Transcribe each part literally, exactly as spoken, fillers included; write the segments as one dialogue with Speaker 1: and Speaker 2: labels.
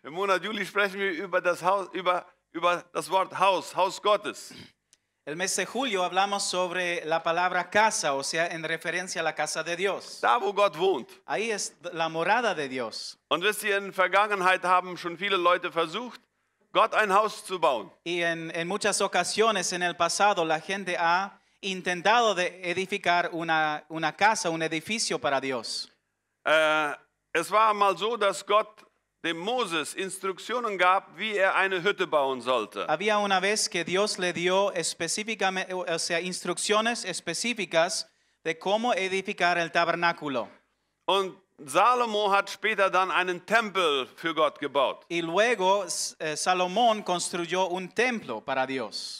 Speaker 1: Im Monat Juli sprechen wir über das Haus, über, über das Wort Haus, Haus Gottes.
Speaker 2: El mes de julio hablamos sobre la palabra casa, o sea, en referencia a la casa de Dios.
Speaker 1: Da, wo Gott wohnt.
Speaker 2: Ahí es la morada de Dios.
Speaker 1: Und wisst ihr, in der Vergangenheit haben schon viele Leute versucht, Gott ein Haus zu bauen.
Speaker 2: Y en, en muchas ocasiones en el pasado la gente ha intentado de edificar una, una casa, un edificio para Dios.
Speaker 1: Äh, es war mal so, dass Gott dem Moses Instruktionen gab, wie er eine Hütte bauen sollte.
Speaker 2: Había una vez que Dios le dio específicamente, o sea, instrucciones específicas de cómo edificar el tabernáculo.
Speaker 1: Und Salomo hat später dann einen Tempel für Gott gebaut.
Speaker 2: Y luego eh, Salomón construyó un templo para Dios.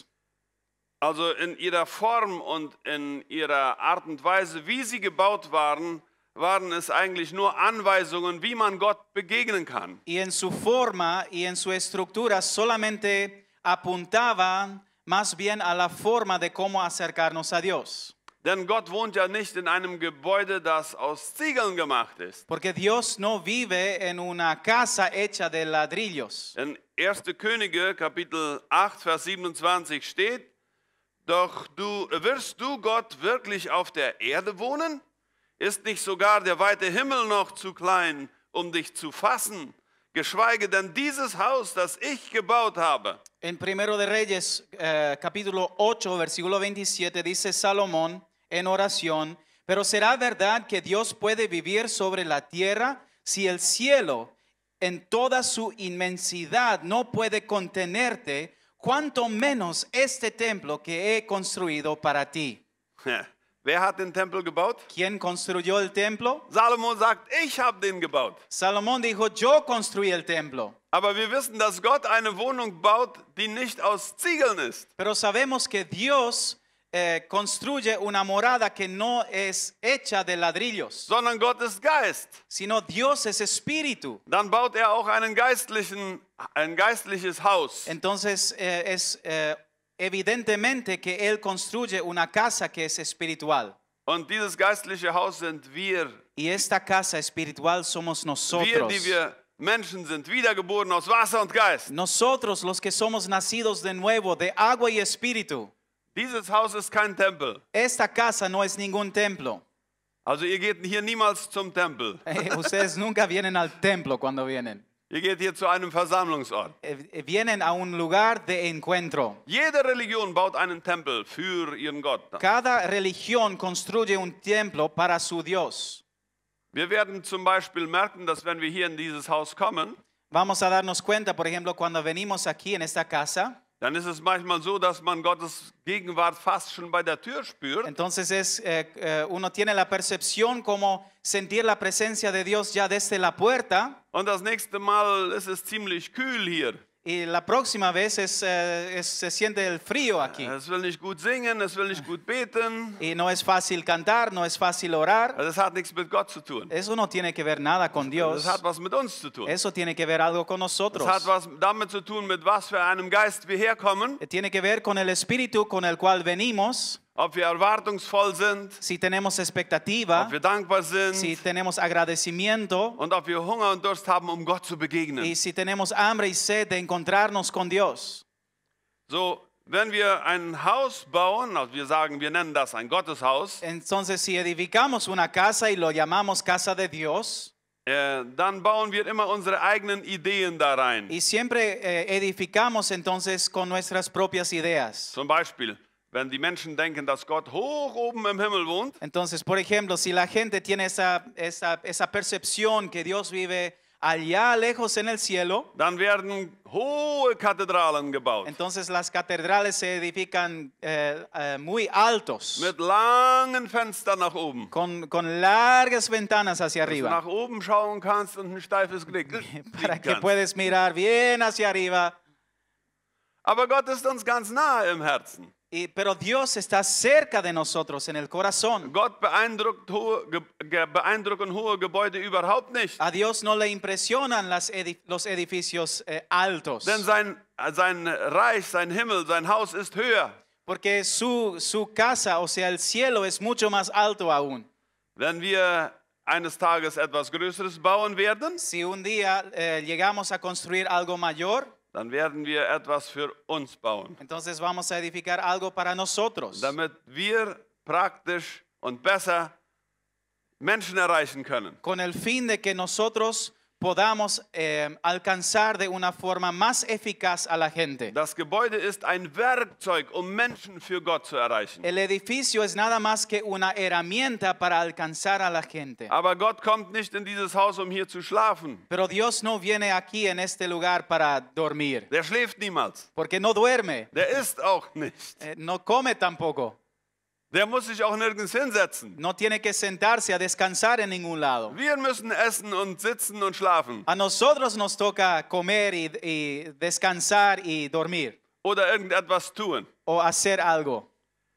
Speaker 1: Also in ihrer Form und in ihrer Art und Weise, wie sie gebaut waren, waren es eigentlich nur Anweisungen, wie man Gott begegnen kann.
Speaker 2: Y en su forma y en su estructura solamente apuntaban más bien a la forma de cómo acercarnos a Dios.
Speaker 1: Denn Gott wohnt ja nicht in einem Gebäude, das aus Ziegeln gemacht ist.
Speaker 2: Porque Dios no vive en una casa hecha de ladrillos.
Speaker 1: In erster Könige, Kapitel acht, Vers siebenundzwanzig steht, doch du, wirst du Gott wirklich auf der Erde wohnen? Ist nicht sogar der weite Himmel noch zu klein, um dich zu fassen? Geschweige denn dieses Haus, das ich gebaut habe.
Speaker 2: En Primero de Reyes, eh, capítulo ocho, versículo veintisiete, dice Salomón en oración, pero ¿será verdad que Dios puede vivir sobre la tierra si el cielo en toda su inmensidad no puede contenerte, cuanto menos este templo que he construido para ti?
Speaker 1: Wer hat den Tempel gebaut?
Speaker 2: ¿Quién construyó el templo?
Speaker 1: Salomo sagt, ich habe den gebaut.
Speaker 2: Salomón dijo, yo construí el templo.
Speaker 1: Aber wir wissen, dass Gott eine Wohnung baut, die nicht aus Ziegeln ist.
Speaker 2: Pero sabemos que Dios eh, construye una morada que no es hecha de ladrillos,
Speaker 1: Sondern Gott ist Geist.
Speaker 2: sino Dios es espíritu.
Speaker 1: Dann baut er auch einen geistlichen, ein geistliches Haus.
Speaker 2: Entonces eh, es eh, evidentemente que Él construye una casa que es espiritual.
Speaker 1: Und dieses geistliche Haus sind wir.
Speaker 2: Y esta casa espiritual somos
Speaker 1: Wir,
Speaker 2: nosotros.
Speaker 1: die wir Menschen sind, wiedergeboren aus Wasser und Geist.
Speaker 2: Nosotros los que somos nacidos de nuevo, de agua y espíritu.
Speaker 1: Dieses Haus ist kein Tempel.
Speaker 2: Esta casa no es ningún templo.
Speaker 1: Also ihr geht hier niemals zum Tempel.
Speaker 2: Eh, Ustedes nunca vienen al templo cuando vienen.
Speaker 1: Ihr geht hier zu einem Versammlungsort.
Speaker 2: Eh, Vienen a un lugar de encuentro.
Speaker 1: Jede Religion baut einen Tempel für ihren Gott.
Speaker 2: Cada religión construye un templo para su Dios.
Speaker 1: Wir werden zum Beispiel merken, dass wenn wir hier in dieses Haus kommen,
Speaker 2: Vamos a darnos cuenta, por ejemplo, cuando venimos aquí en esta casa,
Speaker 1: dann ist es manchmal so, dass man Gottes Gegenwart fast schon bei der Tür spürt.
Speaker 2: entonces es, eh, eh, uno tiene la percepción como sentir la presencia de Dios ya desde la puerta.
Speaker 1: Und das nächste Mal ist es ziemlich kühl hier.
Speaker 2: Y la próxima vez es, eh, es- se siente el frío aquí.
Speaker 1: Es will nicht gut singen, es will nicht gut beten.
Speaker 2: Y no es fácil cantar, no es fácil orar.
Speaker 1: Also das hat nichts mit Gott zu tun.
Speaker 2: Eso no tiene que ver nada con Dios.
Speaker 1: Das hat was mit uns zu tun.
Speaker 2: Eso tiene que ver algo con
Speaker 1: Das
Speaker 2: nosotros.
Speaker 1: hat was damit zu tun, mit was für einem Geist wir herkommen,
Speaker 2: Tiene que ver con el espíritu con el cual venimos.
Speaker 1: ob wir erwartungsvoll sind,
Speaker 2: Si tenemos expectativa,
Speaker 1: ob wir dankbar sind
Speaker 2: si tenemos agradecimiento
Speaker 1: und ob wir Hunger und Durst haben, um Gott zu begegnen.
Speaker 2: y si tenemos hambre y sed de encontrarnos con Dios.
Speaker 1: So, wenn wir ein Haus bauen, also wir sagen, wir nennen das ein Gotteshaus,
Speaker 2: Entonces, si edificamos una casa y lo llamamos casa de Dios,
Speaker 1: äh, dann bauen wir immer unsere eigenen Ideen da rein.
Speaker 2: y siempre eh, edificamos entonces con nuestras propias ideas.
Speaker 1: Zum Beispiel, wenn die Menschen denken, dass Gott hoch oben im Himmel wohnt,
Speaker 2: Entonces, por ejemplo, si la gente tiene esa, esa, esa percepción que Dios vive allá lejos en el cielo,
Speaker 1: dann werden hohe Kathedralen gebaut.
Speaker 2: entonces las catedrales se edifican eh, eh, muy altos,
Speaker 1: Mit langen Fenstern nach oben.
Speaker 2: con, con largas ventanas hacia
Speaker 1: Dass du
Speaker 2: arriba,
Speaker 1: nach oben schauen kannst und ein steifes Genick
Speaker 2: para
Speaker 1: kriegen
Speaker 2: que
Speaker 1: kannst.
Speaker 2: puedes mirar bien hacia arriba.
Speaker 1: Aber Gott ist uns ganz nahe im Herzen.
Speaker 2: Y, pero Dios está cerca de nosotros en el corazón.
Speaker 1: Gott beeindruckt hohe, ge, ge, beeindrucken hohe Gebäude überhaupt nicht.
Speaker 2: A Dios no le impresionan las edi- los edificios eh, altos,
Speaker 1: Denn sein, sein Reich, sein Himmel, sein Haus ist höher.
Speaker 2: porque su, su casa, o sea, el cielo es mucho más alto aún.
Speaker 1: Wenn wir eines Tages etwas Größeres bauen werden,
Speaker 2: Si un día eh, llegamos a construir algo mayor,
Speaker 1: dann werden wir etwas für uns bauen,
Speaker 2: entonces vamos a edificar algo para nosotros,
Speaker 1: damit wir praktisch und besser Menschen erreichen können.
Speaker 2: con el fin de que nosotros podamos eh, alcanzar de una forma más eficaz a la gente.
Speaker 1: Das Gebäude ist ein Werkzeug, um Menschen für Gott zu erreichen.
Speaker 2: El edificio es nada más que una herramienta para alcanzar a la gente.
Speaker 1: Aber Gott kommt nicht in dieses Haus, um hier zu schlafen.
Speaker 2: Pero Dios no viene aquí en este lugar para dormir,
Speaker 1: Der schläft niemals.
Speaker 2: porque no duerme,
Speaker 1: Der isst auch nicht.
Speaker 2: eh, no come tampoco,
Speaker 1: Der muss sich auch nirgends hinsetzen.
Speaker 2: no tiene que sentarse a descansar en ningún lado.
Speaker 1: Wir müssen essen und sitzen und schlafen.
Speaker 2: A nosotros nos toca comer y, y descansar y dormir
Speaker 1: Oder irgendetwas tun.
Speaker 2: o hacer algo.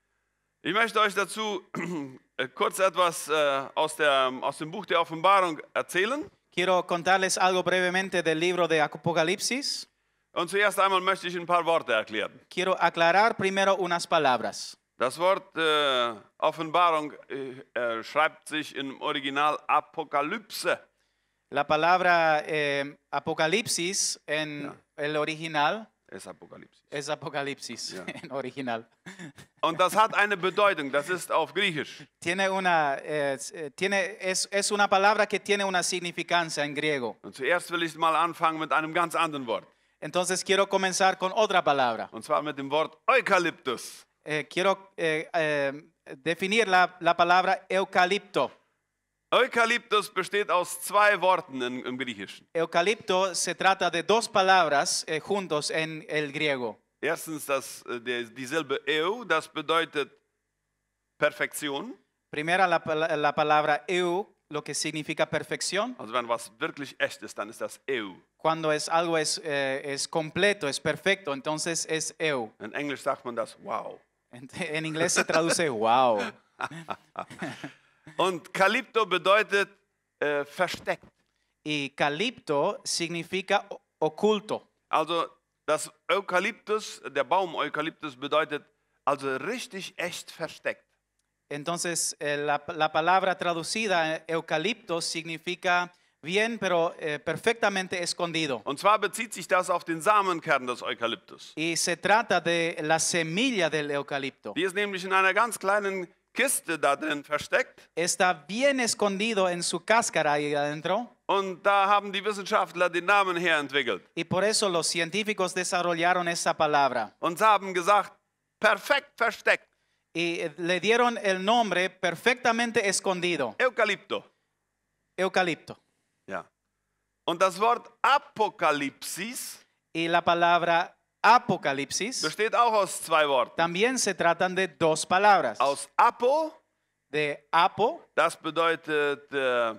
Speaker 1: Ich möchte euch dazu äh, kurz etwas äh, aus, der, aus dem Buch der Offenbarung erzählen.
Speaker 2: Quiero contarles algo brevemente del libro de Apocalipsis.
Speaker 1: Und zuerst einmal möchte ich ein paar Worte erklären.
Speaker 2: Quiero aclarar primero unas palabras.
Speaker 1: Das Wort äh, Offenbarung äh, äh, schreibt sich im Original Apokalypse.
Speaker 2: La palabra eh, Apocalipsis en
Speaker 1: Ja.
Speaker 2: el original
Speaker 1: Es Apokalypse.
Speaker 2: es Apocalipsis
Speaker 1: Ja.
Speaker 2: en original.
Speaker 1: Und das hat eine Bedeutung, das ist auf Griechisch.
Speaker 2: Tiene una, eh, es, eh, tiene, es, es una palabra que tiene una significancia en griego.
Speaker 1: Und zuerst will ich mal anfangen mit einem ganz anderen Wort.
Speaker 2: Entonces quiero comenzar con otra palabra.
Speaker 1: Und zwar mit dem Wort Eukalyptus.
Speaker 2: Eh, quiero eh, eh, definir la, la palabra eucalipto.
Speaker 1: Eukalyptus besteht aus zwei Worten in, im Griechischen.
Speaker 2: Eucalipto se trata de dos palabras eh, juntos en el griego.
Speaker 1: Erstens das, äh, der, die Silbe eu, das bedeutet Perfektion.
Speaker 2: Primera la, pala- la palabra eu, lo que significa perfección.
Speaker 1: Also wenn was wirklich echt ist, dann ist das eu.
Speaker 2: Cuando es algo es, eh, es completo, es perfecto, entonces es eu.
Speaker 1: In Englisch sagt man das wow.
Speaker 2: En, en inglés se traduce wow.
Speaker 1: Und Kalypto bedeutet äh, versteckt.
Speaker 2: Y calipto significa o- oculto.
Speaker 1: Also das Eukalyptus, der Baum Eukalyptus bedeutet also richtig echt versteckt.
Speaker 2: Entonces, eh, la, la palabra traducida eh, eucalipto significa bien, pero eh, perfectamente escondido.
Speaker 1: Und zwar bezieht sich das auf den Samenkern des Eukalyptus.
Speaker 2: Y se trata de la semilla del eucalipto.
Speaker 1: Die ist nämlich in einer ganz kleinen Kiste da drin versteckt.
Speaker 2: Está bien escondido en su cáscara ahí adentro.
Speaker 1: Und da haben die Wissenschaftler den Namen her entwickelt.
Speaker 2: Y por eso los científicos desarrollaron esa palabra.
Speaker 1: Und haben gesagt, perfekt versteckt,
Speaker 2: Y eh, le dieron el nombre perfectamente escondido.
Speaker 1: Eukalypto.
Speaker 2: Eucalipto.
Speaker 1: Ja. Und das Wort Apokalypsis
Speaker 2: Y la palabra apocalipsis
Speaker 1: besteht auch aus zwei Worten.
Speaker 2: también se tratan de dos palabras.
Speaker 1: Aus Apo,
Speaker 2: De apo,
Speaker 1: das bedeutet äh,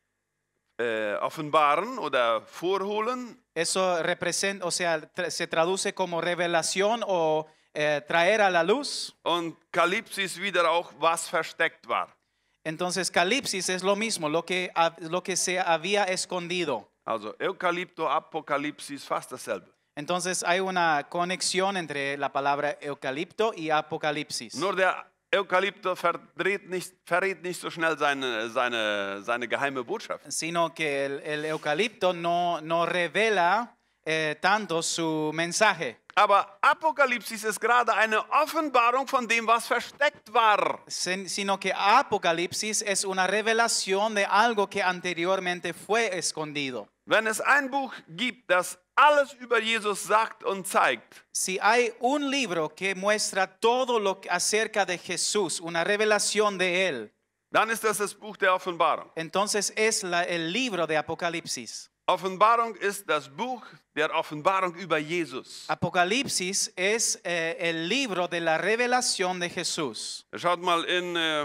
Speaker 1: äh, offenbaren oder vorholen.
Speaker 2: eso representa, o sea, tra- se traduce como revelación o eh, traer a la luz.
Speaker 1: Und Kalypsis wieder auch, was versteckt war.
Speaker 2: Entonces, calipsis es lo mismo, lo que, ha- lo que se había escondido.
Speaker 1: Also Eukalypto, Apokalypsis, fast dasselbe.
Speaker 2: Entonces, hay una conexión entre la palabra eucalipto y apocalipsis.
Speaker 1: Nur der Eukalypto verdreht nicht, verrät nicht so schnell seine, seine, seine geheime Botschaft.
Speaker 2: Sino que el, el eucalipto no, no revela eh, tanto su mensaje.
Speaker 1: Aber Apokalypsis ist gerade eine Offenbarung von dem, was versteckt war.
Speaker 2: Sin- sino que Apocalipsis es una revelación de algo que anteriormente fue escondido.
Speaker 1: Wenn es ein Buch gibt, das alles über Jesus sagt und zeigt,
Speaker 2: Si hay un libro que muestra todo lo que- acerca de Jesús, una revelación de él,
Speaker 1: dann ist das das Buch der Offenbarung.
Speaker 2: entonces es la- el libro de Apocalipsis.
Speaker 1: Offenbarung ist das Buch der Offenbarung über Jesus.
Speaker 2: Apocalipsis es eh, el libro de la revelación de Jesús.
Speaker 1: Schaut mal in äh,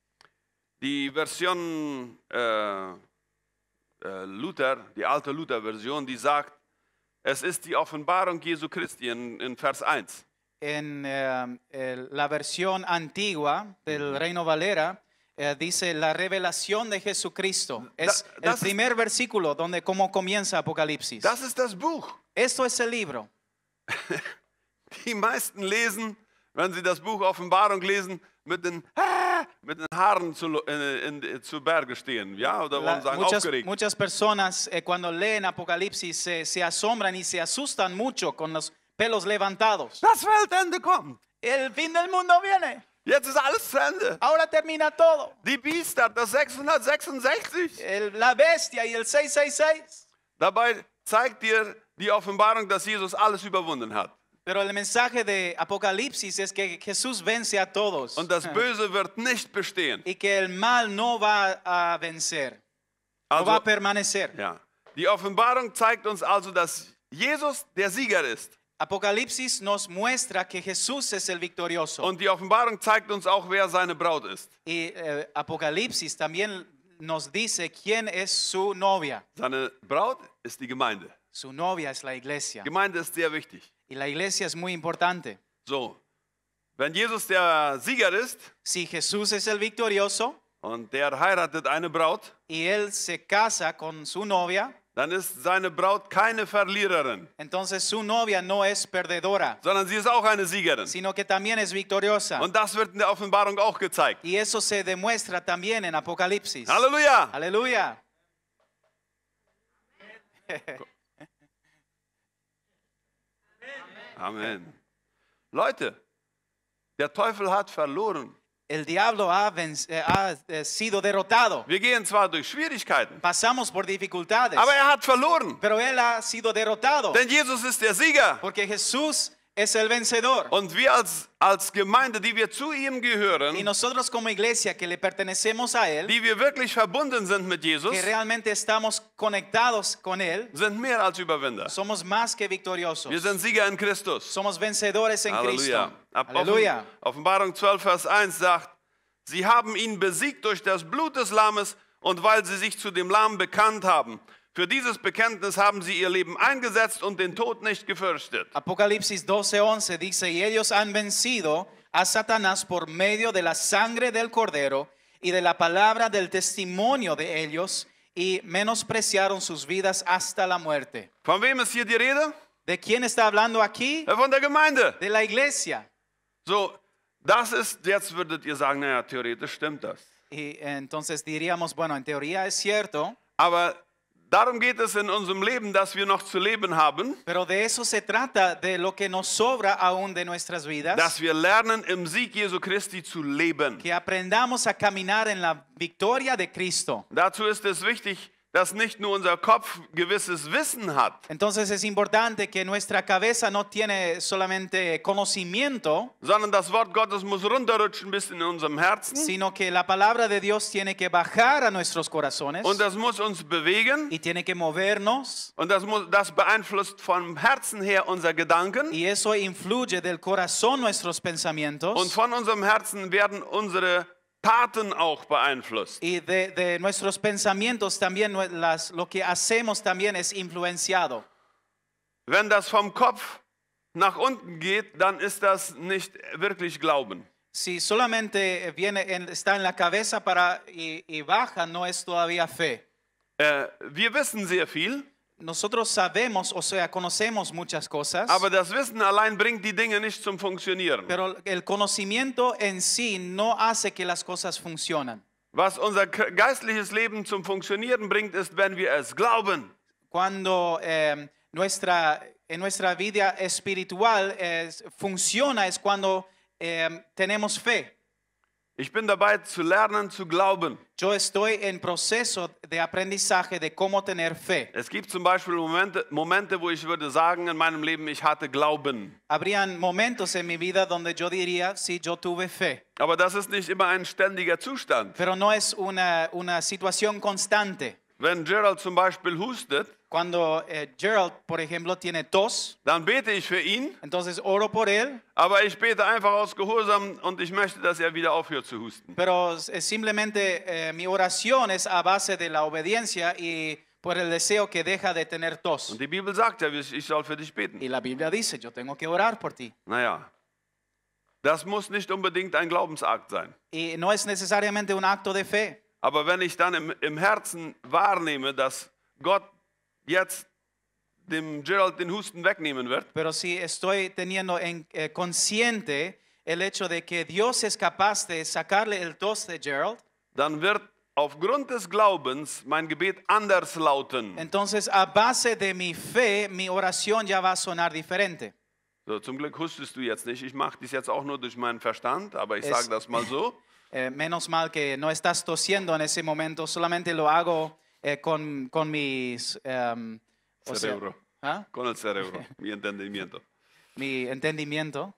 Speaker 1: die Version äh, äh, Luther, die alte Luther-Version, die sagt, es ist die Offenbarung Jesu Christi in, in Vers eins.
Speaker 2: En eh, el- la versión antigua del Reino Valera eh, dice la revelación de Jesucristo. Es
Speaker 1: Da-
Speaker 2: el
Speaker 1: das ist-
Speaker 2: primer versículo donde cómo comienza Apocalipsis.
Speaker 1: Das ist das Buch.
Speaker 2: Esto es el libro.
Speaker 1: Die meisten lesen, wenn sie das Buch Offenbarung lesen, mit den, ah, mit den Haaren zu, in, in, zu Berge stehen, ja, oder wollen
Speaker 2: La-
Speaker 1: sagen,
Speaker 2: muchas,
Speaker 1: aufgeregt.
Speaker 2: muchas personas eh, cuando leen Apocalipsis se, se asombran y se asustan mucho con los pelos levantados.
Speaker 1: Das Weltende kommt.
Speaker 2: El fin del mundo viene.
Speaker 1: Jetzt ist alles zu Ende.
Speaker 2: Ahora termina todo.
Speaker 1: Die Biester, das sechshundertsechsundsechzig.
Speaker 2: El- la bestia y el seiscientos sesenta y seis.
Speaker 1: Dabei zeigt dir die Offenbarung, dass Jesus alles überwunden hat.
Speaker 2: Pero el mensaje de Apocalipsis es que Jesús vence a todos.
Speaker 1: Und das Böse wird nicht bestehen.
Speaker 2: Y que el mal no va a vencer. No va
Speaker 1: Also,
Speaker 2: a permanecer.
Speaker 1: ja. Die Offenbarung zeigt uns also, dass Jesus der Sieger ist.
Speaker 2: Apocalipsis nos muestra que Jesús es el victorioso.
Speaker 1: Und die Offenbarung zeigt uns auch, wer seine Braut ist.
Speaker 2: Y eh, Apocalipsis también nos dice quién es su novia.
Speaker 1: Seine Braut ist die Gemeinde.
Speaker 2: Su novia es la iglesia.
Speaker 1: Gemeinde ist sehr wichtig.
Speaker 2: Y la iglesia es muy importante.
Speaker 1: So, wenn Jesus der Sieger ist
Speaker 2: Si Jesús es el victorioso
Speaker 1: und der heiratet eine Braut,
Speaker 2: y él se casa con su novia,
Speaker 1: dann ist seine Braut keine Verliererin,
Speaker 2: entonces su novia no es perdedora,
Speaker 1: sondern sie ist auch eine Siegerin.
Speaker 2: sino que también es victoriosa.
Speaker 1: Und das wird in der Offenbarung auch gezeigt.
Speaker 2: Y eso se demuestra también en Apocalipsis.
Speaker 1: Halleluja!
Speaker 2: Aleluya.
Speaker 1: Amen. Leute, der Teufel hat verloren.
Speaker 2: El diablo ha, venc- eh, ha, eh, sido derrotado.
Speaker 1: Wir gehen zwar durch Schwierigkeiten,
Speaker 2: Pasamos por dificultades,
Speaker 1: aber er hat verloren.
Speaker 2: pero él ha sido derrotado.
Speaker 1: Denn Jesus ist der Sieger.
Speaker 2: Porque Jesús es el vencedor.
Speaker 1: Und wir als, als Gemeinde, die wir zu ihm
Speaker 2: Y
Speaker 1: gehören,
Speaker 2: nosotros como iglesia que le pertenecemos a Él,
Speaker 1: die wir wirklich verbunden sind mit Jesus,
Speaker 2: que realmente estamos conectados con Él,
Speaker 1: sind mehr als Überwinder.
Speaker 2: somos más que victoriosos.
Speaker 1: Wir sind Sieger in Christus.
Speaker 2: Somos vencedores en
Speaker 1: Halleluja.
Speaker 2: Cristo.
Speaker 1: Ab
Speaker 2: Aleluya.
Speaker 1: Offen- Offenbarung zwölf, Vers eins sagt, sie haben ihn besiegt durch das Blut des Lammes und weil sie sich zu dem Lamm bekannt haben. Für dieses Bekenntnis haben sie ihr Leben eingesetzt und den Tod nicht gefürchtet.
Speaker 2: Apocalipsis doce once dice, y ellos han vencido a Satanás por medio de la sangre del Cordero y de la palabra del testimonio de ellos y menospreciaron sus vidas hasta la muerte.
Speaker 1: Von wem ist hier die Rede?
Speaker 2: ¿De quién está hablando aquí?
Speaker 1: Ja, von der Gemeinde.
Speaker 2: De la iglesia.
Speaker 1: So, das ist, jetzt würdet ihr sagen, naja, theoretisch stimmt das.
Speaker 2: Y entonces diríamos, bueno, en teoría es cierto,
Speaker 1: Aber darum geht es in unserem Leben, dass wir noch zu leben haben,
Speaker 2: pero de eso se trata, de lo que nos sobra aún de nuestras vidas,
Speaker 1: dass wir lernen, im Sieg Jesu Christi zu leben.
Speaker 2: que aprendamos a caminar en la victoria de Cristo.
Speaker 1: Dazu ist es wichtig, dass nicht nur unser Kopf gewisses Wissen hat,
Speaker 2: Entonces es importante que nuestra cabeza no tiene solamente conocimiento,
Speaker 1: sondern das Wort Gottes muss runterrutschen bis in unserem Herzen
Speaker 2: sino que la palabra de Dios tiene que bajar a nuestros corazones
Speaker 1: und das muss uns bewegen
Speaker 2: y tiene que movernos,
Speaker 1: und das, muss, das beeinflusst vom Herzen her unser Gedanken
Speaker 2: y eso influye del corazón nuestros pensamientos.
Speaker 1: und von unserem Herzen werden unsere Taten auch beeinflusst.
Speaker 2: Y de, de nuestros pensamientos también nue- las, lo que hacemos también es influenciado.
Speaker 1: Wenn das vom Kopf nach unten geht, dann ist das nicht wirklich Glauben.
Speaker 2: Si solamente viene en- está en la cabeza para, y, y baja, no es todavía fe.
Speaker 1: Äh, wir wissen sehr viel,
Speaker 2: Nosotros sabemos, o sea, conocemos muchas cosas,
Speaker 1: aber das Wissen allein bringt die Dinge nicht zum Funktionieren.
Speaker 2: pero el conocimiento en sí no hace que las cosas funcionen.
Speaker 1: Was unser k- geistliches Leben zum Funktionieren bringt, ist, wenn wir es glauben.
Speaker 2: Cuando eh, nuestra, en nuestra vida espiritual es- funciona es cuando eh, tenemos fe.
Speaker 1: Ich bin dabei zu lernen, zu glauben.
Speaker 2: Yo estoy en proceso de aprendizaje de cómo tener fe.
Speaker 1: Es gibt zum Beispiel Momente, Momente, wo ich würde sagen in meinem Leben, ich hatte Glauben.
Speaker 2: Habrían momentos en mi vida donde yo diría, sí, yo tuve fe,
Speaker 1: Aber das ist nicht immer ein ständiger Zustand.
Speaker 2: pero no es una, una situación constante.
Speaker 1: Wenn Gerald zum Beispiel hustet,
Speaker 2: Cuando eh, Gerald, por ejemplo, tiene tos,
Speaker 1: dann bete ich für ihn,
Speaker 2: entonces oro por él,
Speaker 1: aber ich bete einfach aus Gehorsam und ich möchte, dass er wieder aufhört zu husten.
Speaker 2: pero es simplemente eh, mi oración es a base de la obediencia y por el deseo que deja de tener tos.
Speaker 1: Und die Bibel sagt ja, ich ich soll für dich beten.
Speaker 2: Y la Biblia dice, yo tengo que orar por ti.
Speaker 1: Naja, das muss nicht unbedingt ein Glaubensakt sein.
Speaker 2: Y no es necesariamente un acto de fe.
Speaker 1: Aber wenn ich dann im, im Herzen wahrnehme, dass Gott jetzt dem Gerald den Husten wegnehmen wird,
Speaker 2: Pero si estoy teniendo en, eh, consciente el hecho de que Dios es capaz de sacarle el tos de Gerald,
Speaker 1: dann wird aufgrund des Glaubens mein Gebet anders lauten.
Speaker 2: entonces a base de mi fe, mi oración ya va a sonar diferente.
Speaker 1: So, zum Glück hustest du jetzt nicht. Ich mache dies jetzt auch nur durch meinen Verstand, aber ich
Speaker 2: Es-
Speaker 1: sage das mal so.
Speaker 2: Eh, menos mal que no estás tosiendo en ese momento, solamente lo hago eh, con, con mis... em, o sea,
Speaker 1: Cerebro.
Speaker 2: ¿ah?
Speaker 1: Con el cerebro, mi entendimiento.
Speaker 2: mi entendimiento.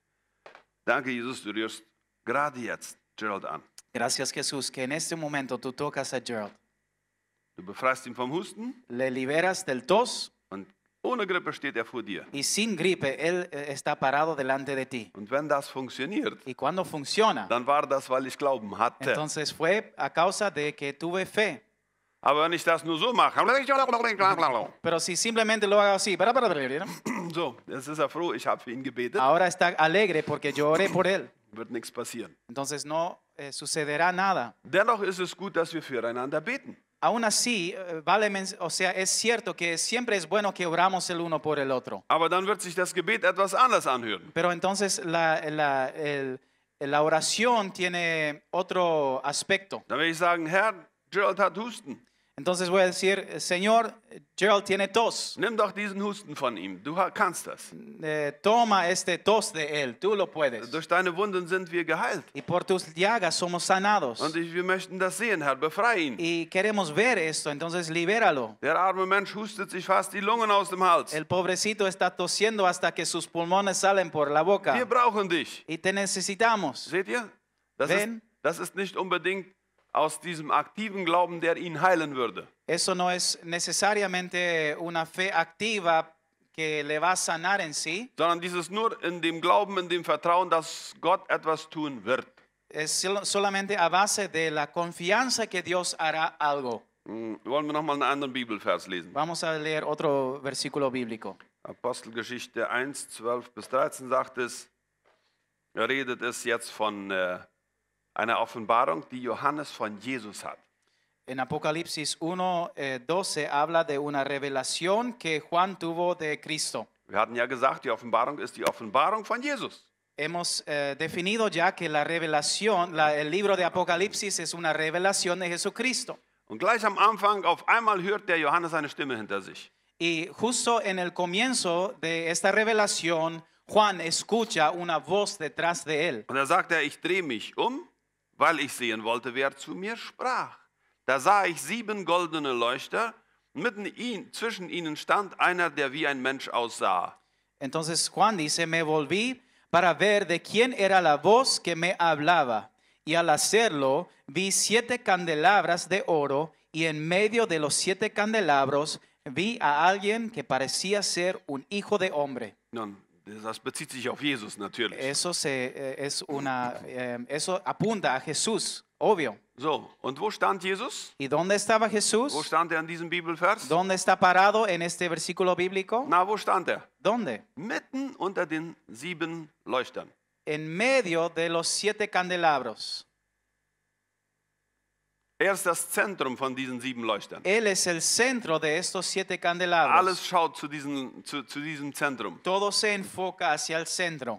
Speaker 1: Danke, Jesus, du rührst gerade jetzt Gerald an.
Speaker 2: Gracias Jesús, que en este momento tú tocas a Gerald.
Speaker 1: Du befreist ihn vom Husten
Speaker 2: Le liberas del tos
Speaker 1: und ohne Grippe steht er vor dir.
Speaker 2: y sin gripe Él eh, está parado delante de ti.
Speaker 1: Und wenn das funktioniert,
Speaker 2: Y cuando funciona,
Speaker 1: dann war das, weil ich Glauben hatte.
Speaker 2: entonces fue a causa de que tuve fe.
Speaker 1: Aber wenn ich das nur so mache,
Speaker 2: Pero si simplemente lo hago así, para, para, para, ¿no?
Speaker 1: so, jetzt ist er froh, ich habe für ihn gebetet,
Speaker 2: ahora está alegre porque yo oré por Él.
Speaker 1: wird nichts passieren.
Speaker 2: Entonces no eh, sucederá nada.
Speaker 1: Dennoch ist es gut, dass wir füreinander beten.
Speaker 2: Aún así, eh, vale, men- o sea, es cierto que siempre es bueno que oramos el uno por el otro.
Speaker 1: Aber dann wird sich das Gebet etwas anders anhören.
Speaker 2: Pero entonces la, la, el- la oración tiene otro aspecto.
Speaker 1: Dann werde ich sagen, Herr, Gerald hat Husten.
Speaker 2: Entonces voy a decir, Señor, Gerald tiene tos.
Speaker 1: Nimm doch diesen Husten von ihm. Du ha- kannst das.
Speaker 2: Eh, toma este tos de él, tú lo puedes.
Speaker 1: Durch deine Wunden sind wir geheilt.
Speaker 2: Y por tus llagas somos sanados.
Speaker 1: Und ich, wir möchten das sehen, Herr, befreie ihn.
Speaker 2: Y queremos ver esto, entonces libéralo.
Speaker 1: Der arme Mensch hustet sich fast die Lungen aus dem Hals.
Speaker 2: El pobrecito está tosiendo hasta que sus pulmones salen por la boca.
Speaker 1: Wir brauchen dich.
Speaker 2: Y te necesitamos.
Speaker 1: Seht ihr? Das ist,
Speaker 2: Wenn-
Speaker 1: das ist nicht unbedingt aus diesem aktiven Glauben, der ihn heilen würde.
Speaker 2: Eso no es necesariamente una fe activa que le va a sanar en sí.
Speaker 1: Sondern dieses nur in dem Glauben, in dem Vertrauen, dass Gott etwas tun wird.
Speaker 2: Es sol- solamente a base de la confianza que Dios hará algo.
Speaker 1: Hm, Wollen wir nochmal einen anderen Bibelvers lesen?
Speaker 2: Vamos a leer otro versículo bíblico.
Speaker 1: Apostelgeschichte eins, zwölf bis dreizehn sagt es, er redet es jetzt von äh, einer Offenbarung, die Johannes von Jesus hat.
Speaker 2: En Apocalipsis uno, eh, doce habla de una revelación que Juan tuvo de Cristo.
Speaker 1: Wir hatten ja gesagt, die Offenbarung ist die Offenbarung von Jesus.
Speaker 2: Hemos eh, definido ya que la revelación, la- el libro de Apocalipsis es una revelación de Jesucristo.
Speaker 1: Und gleich am Anfang, auf einmal hört der Johannes eine Stimme hinter sich.
Speaker 2: Y justo en el comienzo de esta revelación, Juan escucha una voz detrás de él.
Speaker 1: Und da sagt er, ich drehe mich um, weil ich sehen wollte, wer zu mir sprach. Da sah ich sieben goldene Leuchter, mitten ihn, zwischen ihnen stand einer, der wie ein Mensch aussah.
Speaker 2: Entonces Juan dice, me volví para ver de quién era la voz que me hablaba. Y al hacerlo, vi siete candelabras de oro y en medio de los siete candelabros vi a alguien que parecía ser un hijo de hombre.
Speaker 1: Nun, das bezieht sich auf Jesus natürlich.
Speaker 2: Eso, se, eh, es una, eh, eso apunta a Jesús, obvio.
Speaker 1: So, und wo stand Jesus?
Speaker 2: ¿Y dónde estaba
Speaker 1: Wo
Speaker 2: Jesús?
Speaker 1: stand er in diesem Bibelvers?
Speaker 2: ¿Dónde está parado en este versículo bíblico?
Speaker 1: Na, wo stand er?
Speaker 2: ¿Dónde?
Speaker 1: Mitten unter den sieben Leuchtern.
Speaker 2: En medio de los siete candelabros.
Speaker 1: Er ist das Zentrum von diesen sieben Leuchtern.
Speaker 2: Él es el centro de estos siete candelabros.
Speaker 1: Alles schaut zu, diesen, zu, zu diesem Zentrum.
Speaker 2: Todo se enfoca hacia el centro.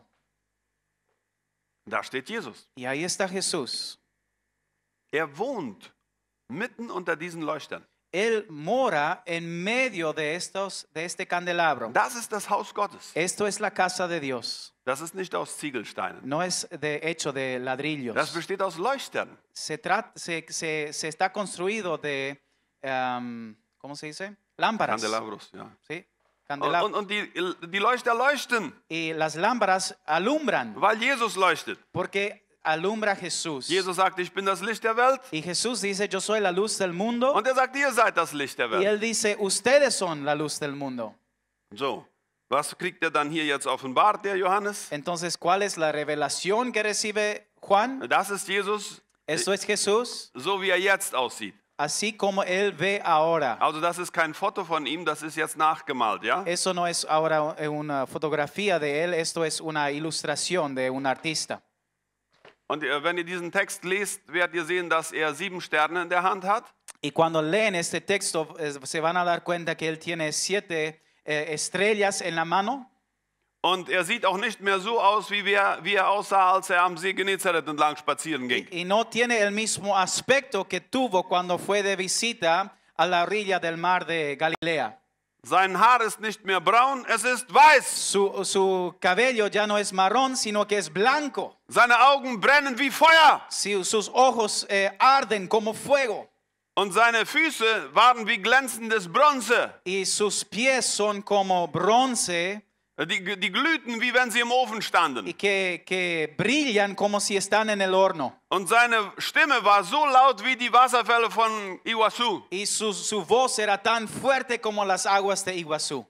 Speaker 1: Da steht Jesus.
Speaker 2: Y ahí está Jesús.
Speaker 1: Er wohnt mitten unter diesen Leuchtern.
Speaker 2: Él mora en medio de, estos, de este candelabro.
Speaker 1: Das ist das Haus Gottes.
Speaker 2: Esto es la casa de Dios.
Speaker 1: Das ist nicht aus Ziegelsteinen.
Speaker 2: No es de hecho de ladrillos.
Speaker 1: Das besteht aus Leuchtern.
Speaker 2: Se, trata, se, se, se está construido de, um, ¿cómo se dice? Lámparas.
Speaker 1: Candelabros, ja.
Speaker 2: ¿Sí?
Speaker 1: Und,
Speaker 2: Candelab-
Speaker 1: und, und die, die Leuchter leuchten,
Speaker 2: y las lámparas alumbran
Speaker 1: weil Jesus leuchtet.
Speaker 2: porque alumbra Jesús.
Speaker 1: Jesus sagt, ich bin das Licht der Welt.
Speaker 2: Y Jesús dice, yo soy la luz del mundo.
Speaker 1: Und er sagt, ihr seid das Licht der
Speaker 2: Y
Speaker 1: Welt.
Speaker 2: él dice, ustedes son la luz del mundo.
Speaker 1: So, was kriegt er dann hier jetzt offenbart, der Johannes?
Speaker 2: Entonces, ¿cuál es la revelación que recibe Juan?
Speaker 1: Das ist Jesus,
Speaker 2: Esto es Jesús,
Speaker 1: so wie er jetzt aussieht.
Speaker 2: así como él ve ahora.
Speaker 1: Also das ist kein Foto von ihm, das ist jetzt nachgemalt, ja?
Speaker 2: Eso no es ahora una fotografía de él, esto es una ilustración de un artista.
Speaker 1: Und äh, wenn ihr diesen Text lest, werdet ihr sehen, dass er sieben Sterne in der Hand hat.
Speaker 2: Y cuando leen este texto, eh, se van a dar cuenta que él tiene siete eh, estrellas en la mano.
Speaker 1: Und er sieht auch nicht mehr so aus, wie er, wie er aussah, als er am See Genezareth entlang spazieren ging.
Speaker 2: Y no tiene el mismo aspecto que tuvo cuando fue de visita a la orilla del mar de Galilea.
Speaker 1: Sein Haar ist nicht mehr braun, es ist weiß.
Speaker 2: Su, su cabello ya no es marrón, sino que es blanco.
Speaker 1: Seine Augen brennen wie Feuer.
Speaker 2: Si- sus ojos eh, arden como fuego.
Speaker 1: Und seine Füße waren wie glänzendes Bronze.
Speaker 2: Y sus pies son como bronce
Speaker 1: Die, die glühten, wie wenn sie im Ofen
Speaker 2: y
Speaker 1: standen.
Speaker 2: que, que brillan como si están en el horno.
Speaker 1: Und seine Stimme war so laut wie die Wasserfälle von Iguazu.
Speaker 2: Y su, su voz era tan fuerte como las aguas de Iguazú.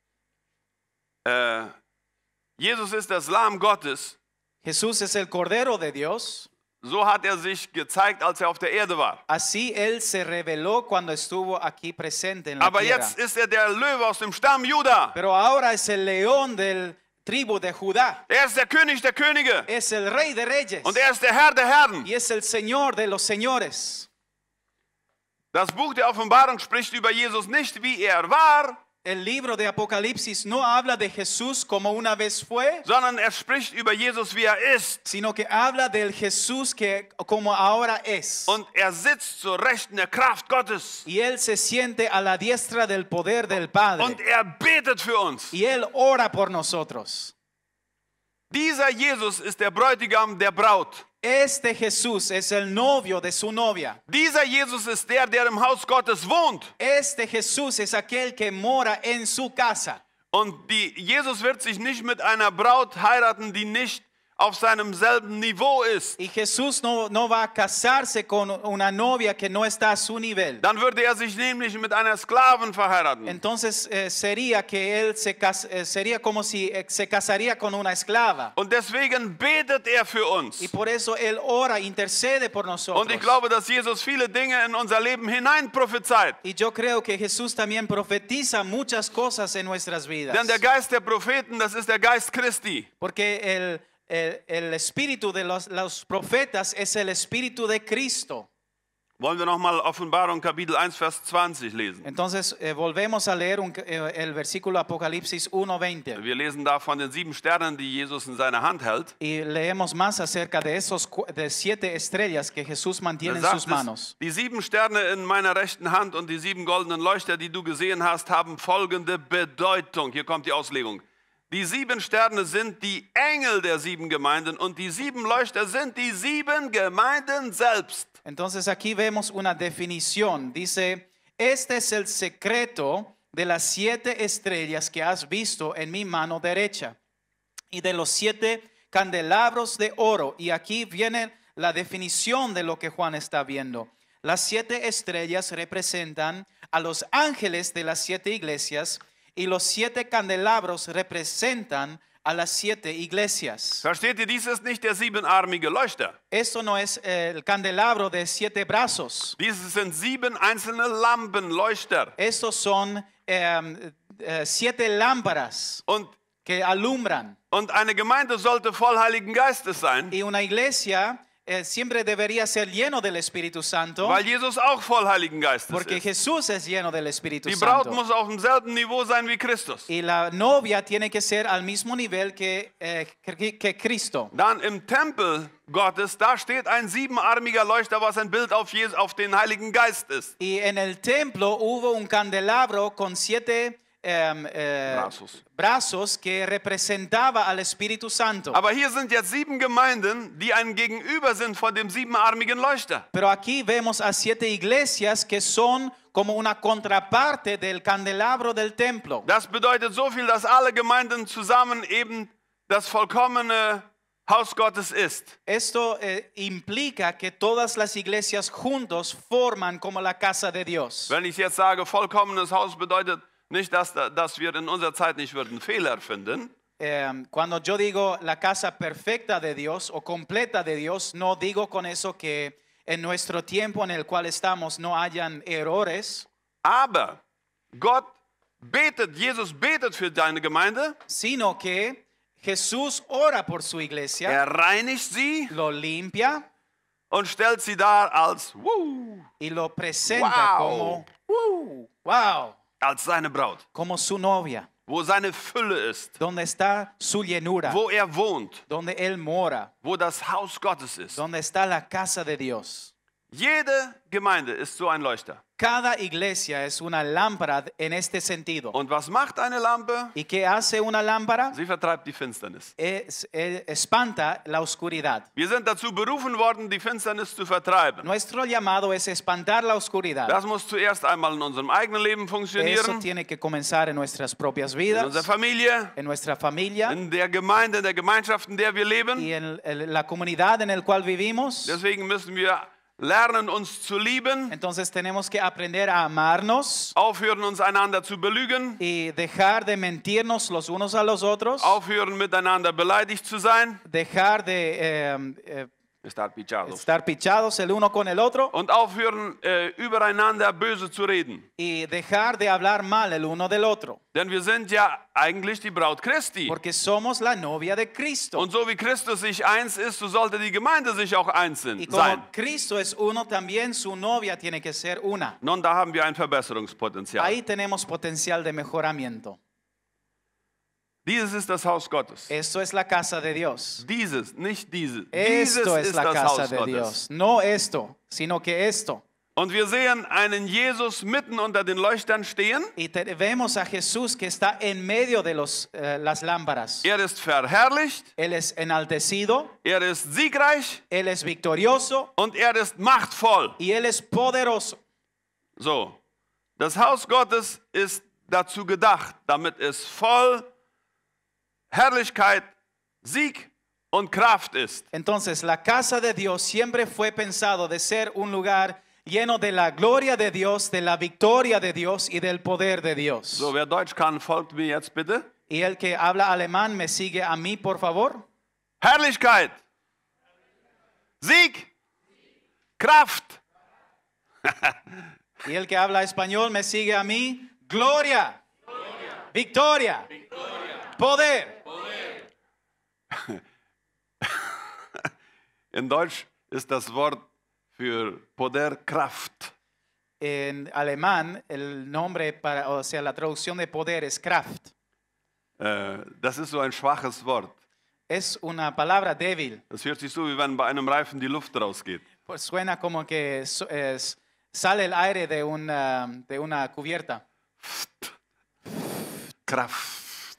Speaker 1: Äh, Jesus ist das Lamm Gottes.
Speaker 2: Jesús es el Cordero de Dios.
Speaker 1: So hat er sich gezeigt, als er auf der Erde war.
Speaker 2: Así Él se reveló cuando estuvo aquí presente en la
Speaker 1: Aber
Speaker 2: tierra.
Speaker 1: jetzt ist er der Löwe aus dem Stamm Juda.
Speaker 2: Pero ahora es el león del tribu de Judá.
Speaker 1: Er ist der König der Könige.
Speaker 2: Es el rey de reyes.
Speaker 1: Und er ist der Herr der Herren.
Speaker 2: Y es el Señor de los señores.
Speaker 1: Das Buch der Offenbarung spricht über Jesus nicht, wie er war,
Speaker 2: El libro de Apocalipsis no habla de Jesús como una vez fue,
Speaker 1: sondern er spricht über Jesus, wie er ist.
Speaker 2: sino que habla del Jesús que como ahora es.
Speaker 1: Und er sitzt zur Rechten der Kraft Gottes.
Speaker 2: Y Él se siente a la diestra del poder del Padre.
Speaker 1: Und er betet für uns.
Speaker 2: Y Él ora por nosotros.
Speaker 1: Dieser Jesus ist der Bräutigam der Braut.
Speaker 2: Este Jesús es el novio de su novia.
Speaker 1: Dieser Jesus ist der, der im Haus Gottes wohnt.
Speaker 2: Este Jesús es aquel que mora en su casa.
Speaker 1: Und die, Jesus wird sich nicht mit einer Braut heiraten, die nicht auf seinem selben Niveau ist.
Speaker 2: Y Jesús no, no va a casarse con una novia que no está a su nivel.
Speaker 1: Dann würde er sich nämlich mit einer Sklaven verheiraten.
Speaker 2: Entonces eh, sería que él se cas eh, sería como si eh, se casaría con una esclava.
Speaker 1: Und deswegen betet er für uns.
Speaker 2: Y por eso él ora, intercede por nosotros.
Speaker 1: Und ich glaube, dass Jesus viele Dinge in unser Leben hinein prophezeit.
Speaker 2: Y yo creo que Jesús también profetiza muchas cosas en nuestras vidas.
Speaker 1: Denn der Geist der Propheten, das ist der Geist Christi.
Speaker 2: Porque el, el, el espíritu de los, los profetas es el espíritu de Cristo.
Speaker 1: Wollen wir nochmal Offenbarung Kapitel eins, Vers zwanzig lesen.
Speaker 2: Entonces eh, volvemos a leer un, eh, el versículo Apocalipsis uno veinte.
Speaker 1: Wir lesen da von den sieben Sternen, die Jesus in seiner Hand hält.
Speaker 2: Y leemos más acerca de esos cu- de siete estrellas que Jesús mantiene
Speaker 1: Da
Speaker 2: en sus
Speaker 1: sagt es,
Speaker 2: manos.
Speaker 1: die sieben Sterne in meiner rechten Hand und die sieben goldenen Leuchter, die du gesehen hast, haben folgende Bedeutung. Hier kommt die Auslegung. Die sieben Sterne sind die Engel der sieben Gemeinden und die sieben Leuchter sind die sieben Gemeinden selbst.
Speaker 2: Entonces aquí vemos una definición. Dice, este es el secreto de las siete estrellas que has visto en mi mano derecha y de los siete candelabros de oro. Y aquí viene la definición de lo que Juan está viendo. Las siete estrellas representan a los ángeles de las siete iglesias y los siete candelabros representan a las siete iglesias.
Speaker 1: Versteht ihr, dies ist nicht der siebenarmige Leuchter.
Speaker 2: Esto no es el candelabro de siete brazos.
Speaker 1: Dieses sind sieben einzelne Lampenleuchter.
Speaker 2: Estos son eh, eh, siete lámparas
Speaker 1: Und,
Speaker 2: que alumbran.
Speaker 1: und eine Gemeinde sollte voll Heiligen Geistes sein,
Speaker 2: Y una iglesia eh, siempre debería ser lleno del Espíritu Santo,
Speaker 1: weil Jesus auch voll Heiligen Geistes
Speaker 2: porque
Speaker 1: ist.
Speaker 2: Jesús es lleno del Espíritu
Speaker 1: Die Braut
Speaker 2: Santo.
Speaker 1: muss auf demselben Niveau sein wie Christus.
Speaker 2: Y la novia tiene que ser al mismo nivel que, eh, que, que Cristo.
Speaker 1: Dann im Tempel Gottes, da steht ein siebenarmiger Leuchter, was ein Bild auf, Jesus, auf den Heiligen Geist ist.
Speaker 2: Y en el templo hubo un candelabro con siete em, eh,
Speaker 1: Brazos.
Speaker 2: brazos que representaba al Espíritu Santo.
Speaker 1: Aber hier sind jetzt sieben Gemeinden, die ein Gegenüber sind von dem siebenarmigen Leuchter.
Speaker 2: Pero aquí vemos a siete iglesias que son como una contraparte del candelabro del templo.
Speaker 1: Das bedeutet so viel, dass alle Gemeinden zusammen eben das vollkommene Haus Gottes ist.
Speaker 2: Esto eh, implica que todas las iglesias juntos forman como la casa de Dios.
Speaker 1: Wenn ich jetzt sage, vollkommenes Haus bedeutet nicht, dass, dass wir in unserer Zeit nicht würden Fehler finden.
Speaker 2: Eh, cuando yo digo la casa perfecta de Dios o completa de Dios, no digo con eso que en nuestro tiempo en el cual estamos no hayan errores,
Speaker 1: Aber Gott betet, Jesus betet für deine Gemeinde,
Speaker 2: sino que Jesús ora por su iglesia,
Speaker 1: er reinigt sie
Speaker 2: lo limpia
Speaker 1: und stellt sie dar als, wuh,
Speaker 2: y lo presenta
Speaker 1: Wow.
Speaker 2: como, "Uh, wow,
Speaker 1: als seine Braut.
Speaker 2: como su novia.
Speaker 1: wo seine Fülle ist,
Speaker 2: donde está su llenura,
Speaker 1: wo er wohnt,
Speaker 2: donde Él mora,
Speaker 1: wo das Haus Gottes ist.
Speaker 2: donde está la casa de Dios.
Speaker 1: Jede Gemeinde ist so ein Leuchter.
Speaker 2: Cada iglesia es una lámpara en este sentido.
Speaker 1: Und was macht eine Lampe?
Speaker 2: ¿Y qué hace una lámpara?
Speaker 1: Sie vertreibt die Finsternis.
Speaker 2: Es, eh, espanta la oscuridad.
Speaker 1: Wir sind dazu berufen worden, die Finsternis zu vertreiben.
Speaker 2: Nuestro llamado es espantar la oscuridad.
Speaker 1: Das muss zuerst einmal in unserem eigenen Leben
Speaker 2: Eso
Speaker 1: funktionieren,
Speaker 2: tiene que comenzar en nuestras propias
Speaker 1: in
Speaker 2: vidas,
Speaker 1: unserer Familie,
Speaker 2: en nuestra familia
Speaker 1: in der Gemeinde, in der Gemeinschaft, in der wir leben.
Speaker 2: y en el- la comunidad en la cual vivimos.
Speaker 1: Deswegen müssen wir lernen, uns zu lieben,
Speaker 2: Entonces tenemos que aprender a amarnos
Speaker 1: aufhören, uns einander zu belügen,
Speaker 2: y dejar de mentirnos los unos a los otros,
Speaker 1: aufhören, miteinander beleidigt zu sein.
Speaker 2: dejar de eh, eh,
Speaker 1: Estar pichados.
Speaker 2: estar pichados el uno con el otro
Speaker 1: Und aufhören, äh, übereinander böse zu reden.
Speaker 2: y dejar de hablar mal el uno del otro,
Speaker 1: Denn wir sind ja eigentlich die Braut Christi.
Speaker 2: porque somos la novia de Cristo.
Speaker 1: Und so wie Christus sich eins ist, so sollte die Gemeinde sich auch eins
Speaker 2: Y
Speaker 1: sein.
Speaker 2: como Cristo es uno, también su novia tiene que ser una.
Speaker 1: Nun, da haben wir ein Verbesserungspotenzial.
Speaker 2: Ahí tenemos potencial de mejoramiento.
Speaker 1: Dieses ist das Haus Gottes.
Speaker 2: Esto es la casa de Dios.
Speaker 1: Dieses, nicht diese.
Speaker 2: Esto
Speaker 1: Dieses
Speaker 2: es
Speaker 1: ist
Speaker 2: la
Speaker 1: das
Speaker 2: casa
Speaker 1: Haus
Speaker 2: de
Speaker 1: Gottes.
Speaker 2: Dios. No esto, sino que esto.
Speaker 1: Und wir sehen einen Jesus mitten unter den Leuchtern stehen.
Speaker 2: Y te- vemos a Jesús que está en medio de los, eh, las lámparas.
Speaker 1: Er ist verherrlicht,
Speaker 2: Él es enaltecido,
Speaker 1: er ist siegreich
Speaker 2: Él es victorioso
Speaker 1: und er ist machtvoll.
Speaker 2: y Él es poderoso.
Speaker 1: So, das Haus Gottes ist dazu gedacht, damit es voll Herrlichkeit, Sieg und Kraft ist.
Speaker 2: Entonces, la casa de Dios siempre fue pensado de ser un lugar lleno de la gloria de Dios, de la victoria de Dios y del poder de Dios.
Speaker 1: So, wer Deutsch kann, folgt mir jetzt bitte.
Speaker 2: Y el que habla alemán me sigue a mí, por favor.
Speaker 1: Herrlichkeit, Sieg, Kraft.
Speaker 2: Y el que habla español me sigue a mí. Gloria, victoria, poder.
Speaker 1: In Deutsch ist das Wort für Poder Kraft.
Speaker 2: En alemán, el nombre para, o sea, la traducción de poder es Kraft.
Speaker 1: Äh, Das ist so ein schwaches Wort.
Speaker 2: Es una palabra débil.
Speaker 1: Das hört sich so, wie wenn bei einem Reifen die Luft rausgeht.
Speaker 2: Pues suena como que so- es- sale el aire de una, de una cubierta.
Speaker 1: Kraft.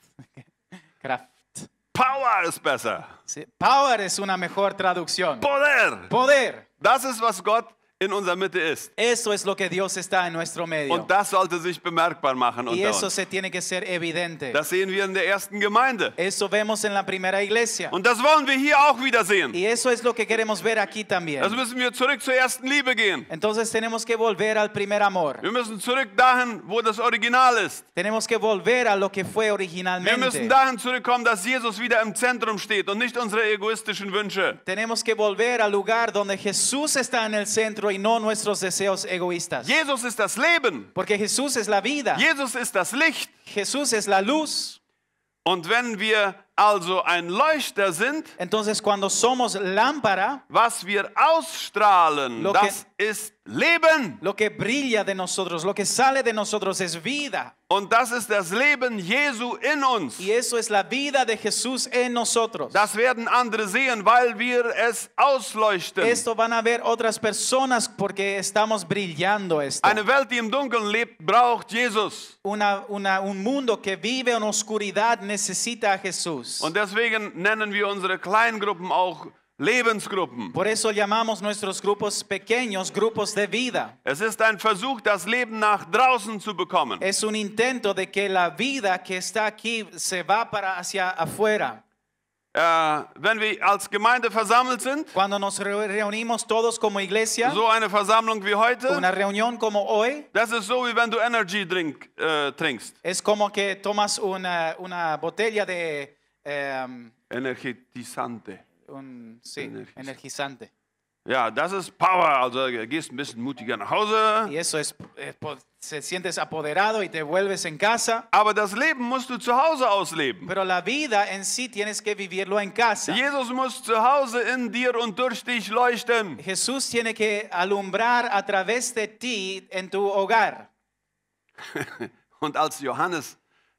Speaker 2: Kraft.
Speaker 1: Power ist besser.
Speaker 2: Sí, Power es una mejor traducción.
Speaker 1: Poder.
Speaker 2: Poder.
Speaker 1: Das ist, was Gott in unserer Mitte ist.
Speaker 2: Eso es lo que Dios está en nuestro medio.
Speaker 1: Und das sollte sich bemerkbar machen
Speaker 2: Y
Speaker 1: unter
Speaker 2: eso
Speaker 1: uns.
Speaker 2: se tiene que ser evidente.
Speaker 1: Das sehen wir in der ersten Gemeinde.
Speaker 2: Eso vemos en la primera iglesia.
Speaker 1: Und das wollen wir hier auch wieder sehen.
Speaker 2: Y eso es lo que queremos ver aquí también.
Speaker 1: Also müssen wir zurück zur ersten Liebe gehen.
Speaker 2: Entonces tenemos que volver al primer amor.
Speaker 1: Wir müssen zurück dahin, wo das Original ist.
Speaker 2: Tenemos que volver a lo que fue
Speaker 1: Wir
Speaker 2: originalmente.
Speaker 1: müssen dahin zurückkommen, dass Jesus wieder im Zentrum steht und nicht unsere egoistischen Wünsche.
Speaker 2: Tenemos que volver al lugar donde Jesús está en el centro y no nuestros deseos egoístas.
Speaker 1: Jesus ist das Leben.
Speaker 2: Porque Jesús es la vida.
Speaker 1: Jesus ist das Licht.
Speaker 2: Jesús es la luz.
Speaker 1: Und wenn wir also ein Leuchter sind,
Speaker 2: Entonces cuando somos lámpara,
Speaker 1: was wir ausstrahlen,
Speaker 2: Lo que-
Speaker 1: das ist Leben.
Speaker 2: lo que brilla de nosotros, lo que sale de nosotros es vida.
Speaker 1: Und das ist das Leben Jesu in uns.
Speaker 2: Y eso es la vida de Jesús en nosotros.
Speaker 1: Das werden andere sehen, weil wir es ausleuchten.
Speaker 2: Esto van a ver otras personas porque estamos brillando esto.
Speaker 1: Eine Welt, die im Dunkeln lebt, braucht Jesus.
Speaker 2: Una, una, un mundo que vive en oscuridad necesita a Jesús.
Speaker 1: Und deswegen nennen wir unsere Kleingruppen auch Lebensgruppen.
Speaker 2: Por eso llamamos nuestros grupos pequeños grupos de vida.
Speaker 1: Es ist ein Versuch, das Leben nach draußen zu bekommen.
Speaker 2: Es un intento de que la vida que está aquí se va para hacia afuera.
Speaker 1: Äh, wenn wir als Gemeinde versammelt sind,
Speaker 2: Cuando nos re- reunimos todos como iglesia,
Speaker 1: so eine Versammlung wie heute,
Speaker 2: una reunión como hoy,
Speaker 1: das ist so, wie wenn du Energy Drink äh, trinkst.
Speaker 2: es como que tomas una, una botella de em,
Speaker 1: Energetisante.
Speaker 2: un, sí,
Speaker 1: Energiz-
Speaker 2: energizante.
Speaker 1: Ja, das ist Power. Also gehst ein bisschen mutiger nach Hause.
Speaker 2: Y eso es, eh, po- se sientes apoderado y te vuelves en casa.
Speaker 1: Aber das Leben musst du zu Hause ausleben.
Speaker 2: Pero la vida en sí tienes que vivirlo en casa.
Speaker 1: Jesus muss zu Hause in dir und durch dich leuchten.
Speaker 2: Jesús tiene que alumbrar a través de ti en tu hogar.
Speaker 1: Und als Johannes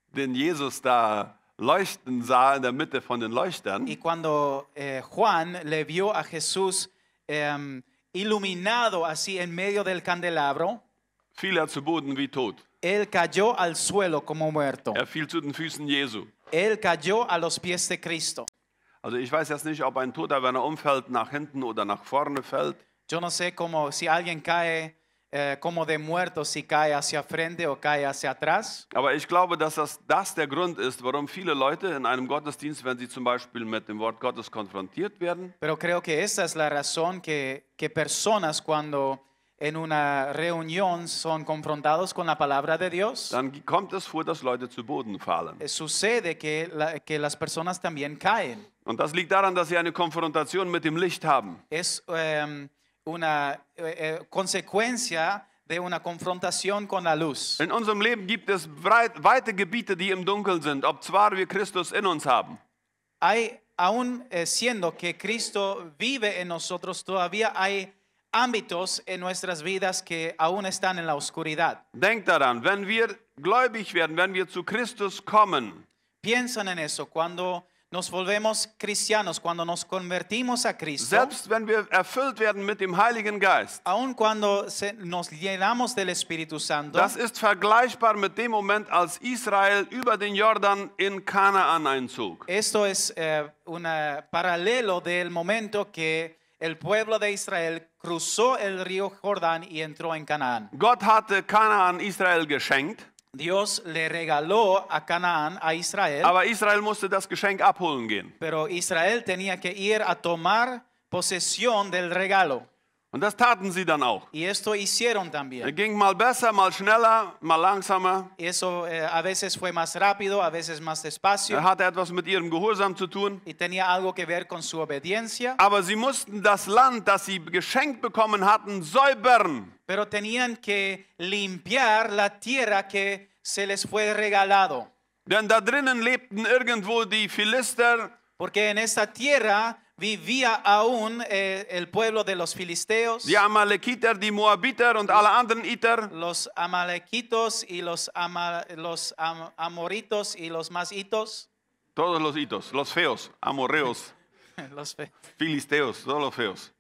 Speaker 1: den Jesus da leuchten sah in der Mitte von den Leuchtern,
Speaker 2: Y cuando eh, Juan le vio a Jesús em, iluminado así en medio del candelabro,
Speaker 1: fiel er zu Boden wie tot.
Speaker 2: él cayó al suelo como muerto.
Speaker 1: Er fiel zu den Füßen Jesu.
Speaker 2: Él cayó a los pies de Cristo.
Speaker 1: Also ich weiß jetzt nicht, ob ein Toter, wenn er umfällt, nach hinten oder nach vorne fällt.
Speaker 2: Yo no sé cómo si alguien cae eh, como de muerto, si cae hacia frente o cae hacia atrás.
Speaker 1: Aber ich glaube, dass das, das der Grund ist, warum viele Leute in einem Gottesdienst, wenn sie zum Beispiel mit dem Wort Gottes konfrontiert werden,
Speaker 2: Pero creo que esa es la razón que, que personas cuando en una reunión son confrontados con la palabra de Dios,
Speaker 1: dann kommt es vor, dass Leute zu Boden fallen.
Speaker 2: eh, sucede que, la- que las personas también caen.
Speaker 1: Und das liegt daran, dass sie eine Konfrontation mit dem Licht haben.
Speaker 2: Es em, una eh, eh, consecuencia de una confrontación con la luz.
Speaker 1: In unserem Leben gibt es breit, weite Gebiete, die im Dunkeln sind, ob zwar wir Christus in uns haben.
Speaker 2: Hay, aún eh, siendo que Cristo vive en nosotros, todavía hay ámbitos en nuestras vidas que aún están en la oscuridad.
Speaker 1: Denkt daran, wenn wir gläubig werden, wenn wir zu Christus kommen,
Speaker 2: Piensan en eso cuando nos volvemos cristianos, cuando nos convertimos a Cristo,
Speaker 1: selbst wenn wir erfüllt werden mit dem Heiligen Geist,
Speaker 2: aun cuando se- nos llenamos del Espíritu Santo,
Speaker 1: das ist vergleichbar mit dem Moment, als Israel über den Jordan in Kanaan einzog.
Speaker 2: esto es eh, un paralelo del momento que el pueblo de Israel cruzó el río Jordán y entró en Canaán.
Speaker 1: Gott hatte Kanaan Israel geschenkt,
Speaker 2: Dios le regaló a Canaán a Israel,
Speaker 1: aber Israel musste das Geschenk abholen gehen.
Speaker 2: pero Israel tenía que ir a tomar posesión del regalo.
Speaker 1: Und das taten sie dann auch.
Speaker 2: Y esto hicieron
Speaker 1: Es
Speaker 2: también.
Speaker 1: ging mal besser, mal schneller, mal langsamer.
Speaker 2: Y eso eh, a veces fue más rápido, a veces más despacio.
Speaker 1: Er hatte etwas mit ihrem Gehorsam zu tun.
Speaker 2: Y tenía algo que ver con su obediencia.
Speaker 1: Aber sie mussten das Land, das sie geschenkt bekommen hatten, säubern.
Speaker 2: Pero tenían que limpiar la tierra que se les fue regalado.
Speaker 1: Denn da drinnen lebten irgendwo die Philister,
Speaker 2: Porque en esta tierra vivía aún eh, el pueblo de los filisteos,
Speaker 1: die Amalekiter, die Moabiter und alle anderen Iter.
Speaker 2: los amalequitos y los, ama- los am- amoritos y los masitos.
Speaker 1: Todos los Itos, los feos, amorreos,
Speaker 2: Los fe-
Speaker 1: filisteos, todos los feos.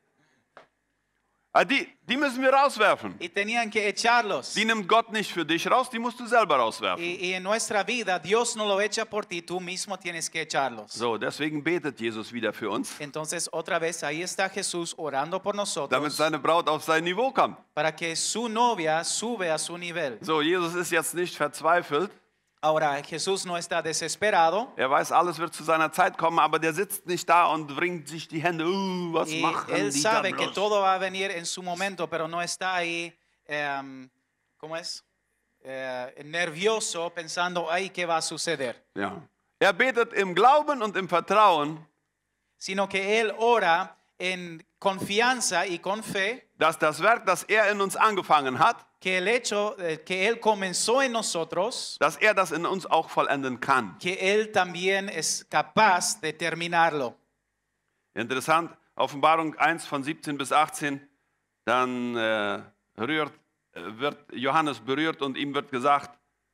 Speaker 1: Ah, Die, die müssen wir rauswerfen.
Speaker 2: y tenían que echarlos.
Speaker 1: Die nimmt Gott nicht für dich raus, die musst du selber rauswerfen.
Speaker 2: Y, y en nuestra vida Dios no lo echa por ti, tú mismo tienes que echarlos.
Speaker 1: So, deswegen betet Jesus wieder für uns,
Speaker 2: Entonces otra vez ahí está Jesús orando por
Speaker 1: damit
Speaker 2: nosotros
Speaker 1: seine Braut auf sein Niveau kommt.
Speaker 2: para que su novia sube a su nivel.
Speaker 1: So, Jesus ist jetzt nicht verzweifelt.
Speaker 2: Ahora Jesús no está desesperado
Speaker 1: Er weiß, alles wird zu seiner Zeit kommen, aber der sitzt nicht da und bringt sich die Hände. Uh, was
Speaker 2: y
Speaker 1: machen
Speaker 2: él
Speaker 1: die da
Speaker 2: sabe que
Speaker 1: bloß?
Speaker 2: todo va a venir en su momento, pero no está ahí, em, ¿cómo es? Eh, nervioso pensando, ay, ¿qué va a suceder?
Speaker 1: Ja. Er betet im Glauben und im Vertrauen,
Speaker 2: Sino que él ora en confianza y con fe
Speaker 1: dass das Werk, das er in uns angefangen hat,
Speaker 2: que el hecho eh, que él comenzó en nosotros,
Speaker 1: dass er das in uns auch vollenden kann.
Speaker 2: que él también es capaz de terminarlo.
Speaker 1: Interessant, Offenbarung eins von siebzehn bis achtzehn, dann äh, rührt, äh, wird Johannes berührt und ihm wird gesagt,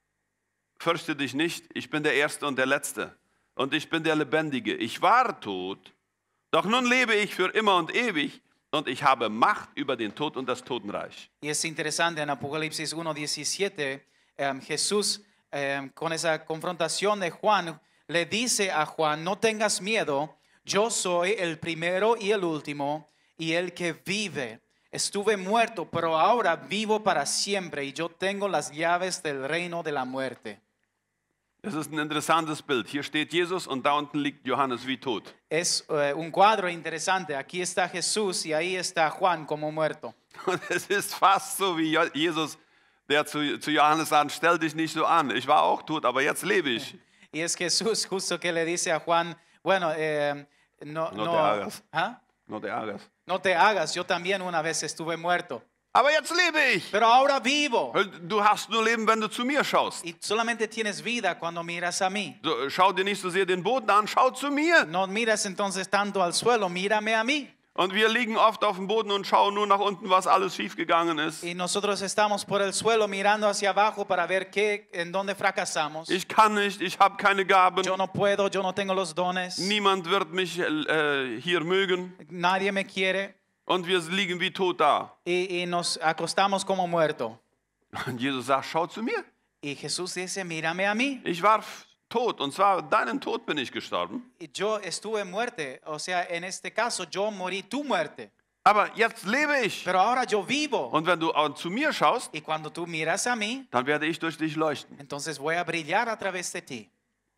Speaker 1: fürchte dich nicht, ich bin der Erste und der Letzte und ich bin der Lebendige. Ich war tot, doch nun lebe ich für immer und ewig und ich habe Macht über den Tod und das Totenreich.
Speaker 2: Y es interesante en Apocalipsis uno diecisiete, em, Jesús em, con esa confrontación de Juan le dice a Juan, no tengas miedo, yo soy el primero y el último y el que vive. Estuve muerto, pero ahora vivo para siempre y yo tengo las llaves del reino de la muerte.
Speaker 1: Das ist ein interessantes Bild. Hier steht Jesus und da unten liegt Johannes wie tot.
Speaker 2: Es eh, un cuadro interesante. Aquí está Jesús y ahí está Juan como muerto.
Speaker 1: Und es ist fast so wie Jo- Jesus, der zu, zu Johannes sagt, stell dich nicht so an, ich war auch tot, aber jetzt lebe ich.
Speaker 2: Y es Jesús justo que le dice a Juan, bueno, eh, no,
Speaker 1: No
Speaker 2: no,
Speaker 1: te hagas.
Speaker 2: ¿Ah?
Speaker 1: No te hagas.
Speaker 2: No te hagas, yo también una vez estuve muerto,
Speaker 1: Aber jetzt lebe ich.
Speaker 2: pero ahora vivo.
Speaker 1: Du hast nur Leben, wenn du zu mir schaust.
Speaker 2: Y solamente tienes vida cuando miras a mí.
Speaker 1: So, schau dir nicht so sehr den Boden an, schau zu mir.
Speaker 2: No miras entonces tanto al suelo, mírame a mí.
Speaker 1: Und wir liegen oft auf dem Boden und schauen nur nach unten, was alles schiefgegangen ist.
Speaker 2: Y nosotros estamos por el suelo mirando hacia abajo para ver qué, en dónde fracasamos.
Speaker 1: Ich kann nicht, ich habe keine Gaben.
Speaker 2: Yo no puedo, yo no tengo los dones.
Speaker 1: Niemand wird mich äh, hier mögen.
Speaker 2: Nadie me quiere.
Speaker 1: Und wir liegen wie tot da.
Speaker 2: Y, y nos acostamos como muertos.
Speaker 1: Und Jesus sagt, schau zu mir.
Speaker 2: Y Jesús dice, mírame a mí.
Speaker 1: Ich war tot, und zwar deinen Tod bin ich gestorben.
Speaker 2: Y yo estuve en muerte. O sea, en este caso, yo morí tu muerte.
Speaker 1: Aber jetzt lebe ich.
Speaker 2: Pero ahora yo vivo.
Speaker 1: Und wenn du auch zu mir schaust,
Speaker 2: Y cuando tú miras a mí,
Speaker 1: dann werde ich durch dich leuchten.
Speaker 2: entonces voy a brillar a través de ti.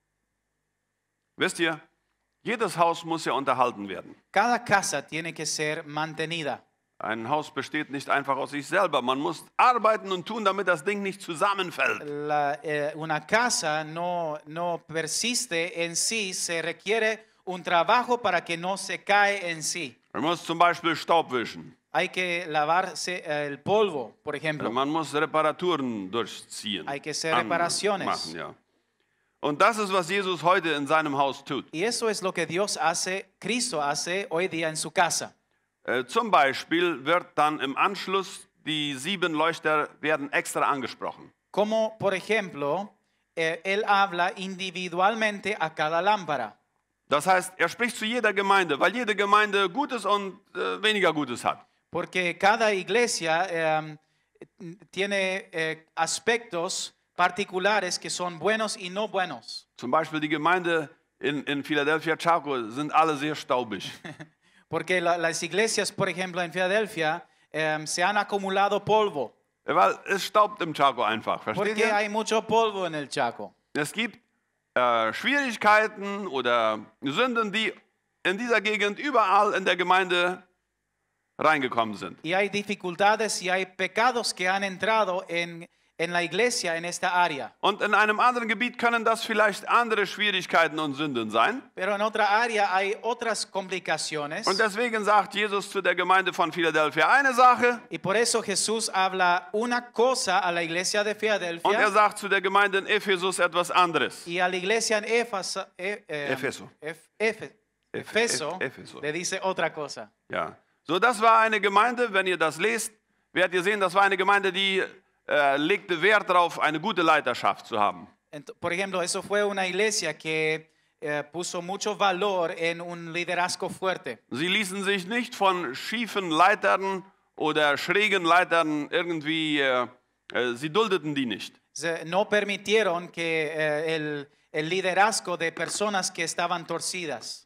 Speaker 1: Wisst ihr, jedes Haus muss ja unterhalten werden.
Speaker 2: Cada casa tiene que ser mantenida.
Speaker 1: Ein Haus besteht nicht einfach aus sich selber. Man muss arbeiten und tun, damit das Ding nicht zusammenfällt.
Speaker 2: La, eh, una casa no, no persiste en sí, se requiere un trabajo para que no se cae en sí.
Speaker 1: Man muss zum Beispiel Staub wischen.
Speaker 2: Hay que lavarse eh, el polvo, por ejemplo.
Speaker 1: Man muss Reparaturen durchziehen.
Speaker 2: Hay que hacer
Speaker 1: An-
Speaker 2: reparaciones.
Speaker 1: Machen, ja. Und das ist, was Jesus heute in seinem Haus tut.
Speaker 2: Y eso es lo que Dios hace, Cristo hace hoy día en su casa.
Speaker 1: Äh, zum Beispiel wird dann im Anschluss, die sieben Leuchter werden extra angesprochen.
Speaker 2: Como, por ejemplo, eh, Él habla individualmente a cada lámpara.
Speaker 1: Das heißt, er spricht zu jeder Gemeinde, weil jede Gemeinde Gutes und äh, weniger Gutes hat.
Speaker 2: Porque cada iglesia eh, tiene eh, aspectos particulares que son buenos y no buenos.
Speaker 1: Zum Beispiel die Gemeinde in, in Philadelphia, Chaco, sind alle sehr staubig.
Speaker 2: Porque la- las iglesias, por ejemplo, en Filadelfia, eh, se han acumulado polvo.
Speaker 1: Weil es staubt im Chaco einfach, versteht
Speaker 2: Porque
Speaker 1: ihr?
Speaker 2: hay mucho polvo en el Chaco.
Speaker 1: Es gibt äh, Schwierigkeiten oder Sünden, die in dieser Gegend überall in der Gemeinde reingekommen sind.
Speaker 2: Y hay dificultades y hay pecados que han entrado en, en la iglesia en esta área.
Speaker 1: Und in einem anderen Gebiet können das vielleicht andere Schwierigkeiten und Sünden sein.
Speaker 2: Pero en otra área hay otras complicaciones.
Speaker 1: Und deswegen sagt Jesus zu der Gemeinde von Philadelphia eine Sache
Speaker 2: Y por eso Jesús habla una cosa a la iglesia de
Speaker 1: und er
Speaker 2: Filadelfia
Speaker 1: sagt zu der Gemeinde in Ephesus etwas anderes.
Speaker 2: y a la iglesia en Éfeso, eh, eh,
Speaker 1: Efeso.
Speaker 2: Ef- Efe- Efeso,
Speaker 1: Ef- Efeso.
Speaker 2: le dice otra cosa.
Speaker 1: Ja. So, das war eine Gemeinde, wenn ihr das lest, werdet ihr sehen, das war eine Gemeinde, die äh, legte Wert darauf, eine gute Leiterschaft zu haben.
Speaker 2: Ent- por ejemplo, eso fue una iglesia que eh, puso mucho valor en un liderazgo fuerte.
Speaker 1: Sie ließen sich nicht von schiefen Leitern oder schrägen Leitern irgendwie, äh, äh, sie duldeten die nicht.
Speaker 2: Se- no permitieron que eh, el, el liderazgo de personas que estaban torcidas.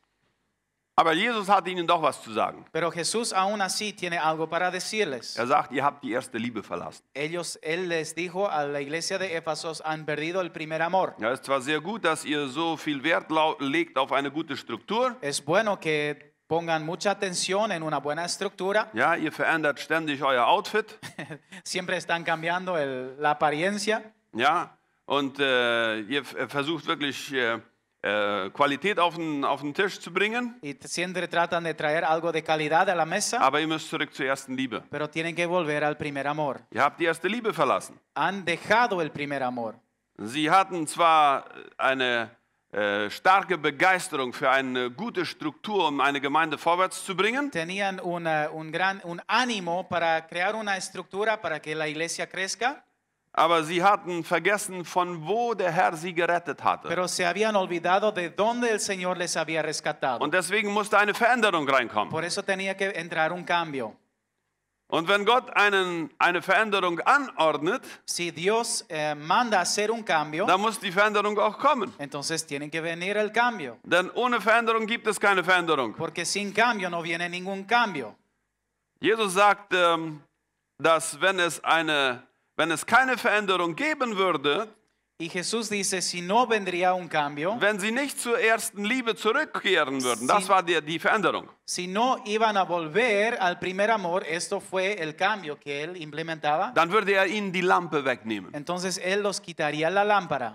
Speaker 1: Aber Jesus hat ihnen doch was zu sagen.
Speaker 2: Pero Jesús aún así tiene algo para decirles.
Speaker 1: Er sagt, ihr habt die erste Liebe verlassen.
Speaker 2: Ellos, él les dijo a la iglesia de Éfeso, han perdido el primer amor.
Speaker 1: Ja, es ist zwar sehr gut, dass ihr so viel Wert lau- legt auf eine gute Struktur.
Speaker 2: Es bueno que pongan mucha atención en una buena estructura.
Speaker 1: Ja, ihr verändert ständig euer Outfit.
Speaker 2: Siempre están cambiando el- la apariencia.
Speaker 1: Ja, und äh, ihr f- versucht wirklich äh, äh, Qualität auf den, auf den Tisch zu bringen.
Speaker 2: Y siempre tratan de traer algo de calidad a la mesa.
Speaker 1: Aber ihr müsst zurück zur ersten Liebe.
Speaker 2: Pero tienen que volver al primer amor.
Speaker 1: Ihr habt die erste Liebe verlassen.
Speaker 2: Han dejado el primer amor.
Speaker 1: Sie hatten zwar eine äh, starke Begeisterung für eine gute Struktur, um eine Gemeinde vorwärts zu bringen,
Speaker 2: Tenían una- un gran un ánimo para crear una estructura para que la iglesia crezca,
Speaker 1: aber sie hatten vergessen, von wo der Herr sie gerettet hatte.
Speaker 2: pero se habían olvidado de dónde el Señor les había rescatado.
Speaker 1: Und deswegen musste eine Veränderung reinkommen.
Speaker 2: Por eso tenía que entrar un cambio.
Speaker 1: Und wenn Gott einen, eine Veränderung anordnet,
Speaker 2: Si Dios eh, manda hacer un cambio,
Speaker 1: dann muss die Veränderung auch kommen.
Speaker 2: entonces tiene que venir el cambio.
Speaker 1: Denn ohne Veränderung gibt es keine Veränderung.
Speaker 2: Porque sin cambio no viene ningún cambio.
Speaker 1: Jesus sagt, ähm, dass wenn es, eine, wenn es keine Veränderung geben würde,
Speaker 2: Y Jesús dice, si no vendría un cambio,
Speaker 1: wenn sie nicht zur ersten Liebe zurückkehren würden, das war die, die Veränderung.
Speaker 2: si no iban a volver al primer amor, esto fue el cambio que él implementaba,
Speaker 1: Dann würde er ihnen die Lampe wegnehmen.
Speaker 2: entonces él los quitaría la lámpara.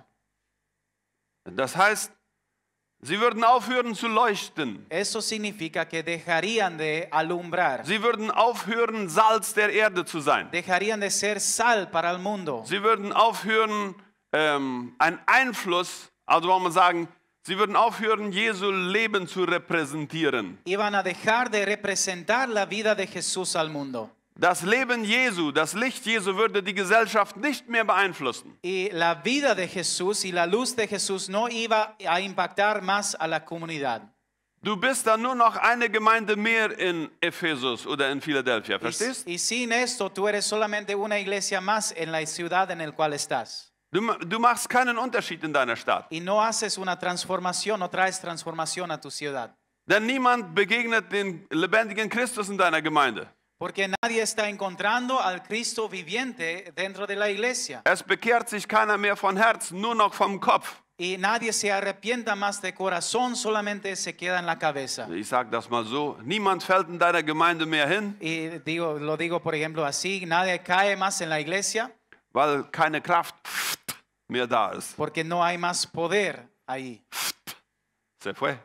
Speaker 1: Das heißt, sie würden aufhören zu leuchten.
Speaker 2: Eso significa que dejarían de alumbrar,
Speaker 1: Sie würden aufhören, Salz der Erde zu sein.
Speaker 2: dejarían de ser sal para el mundo.
Speaker 1: Sie würden aufhören, ähm, einen Einfluss, also wollen wir sagen, Sie würden aufhören, Jesu Leben zu repräsentieren.
Speaker 2: Iban a dejar de representar la vida de Jesús al mundo.
Speaker 1: Das Leben Jesu, das Licht Jesu würde die Gesellschaft nicht mehr beeinflussen.
Speaker 2: Y la vida de Jesús y la luz de Jesús no iba a impactar más a la comunidad.
Speaker 1: Du bist dann nur noch eine Gemeinde mehr in Ephesus oder in Philadelphia, verstehst?
Speaker 2: Y, y sin esto, tú eres solamente una iglesia más en la ciudad en la cual estás.
Speaker 1: Du, du machst keinen Unterschied in deiner Stadt.
Speaker 2: Y no haces una transformación, no traes transformación a tu ciudad.
Speaker 1: Denn niemand begegnet den lebendigen Christus in deiner Gemeinde.
Speaker 2: Porque nadie está encontrando al Cristo viviente dentro de la iglesia.
Speaker 1: Es bekehrt sich keiner mehr von Herzen, nur noch vom Kopf.
Speaker 2: Y nadie se arrepienta más de corazón, solamente se queda en la cabeza.
Speaker 1: Ich sage das mal so, niemand fällt in deiner Gemeinde mehr hin,
Speaker 2: Y digo, lo digo por ejemplo así, nadie cae más en la iglesia
Speaker 1: weil keine Kraft mehr da ist.
Speaker 2: porque no hay más poder ahí.
Speaker 1: Se fue.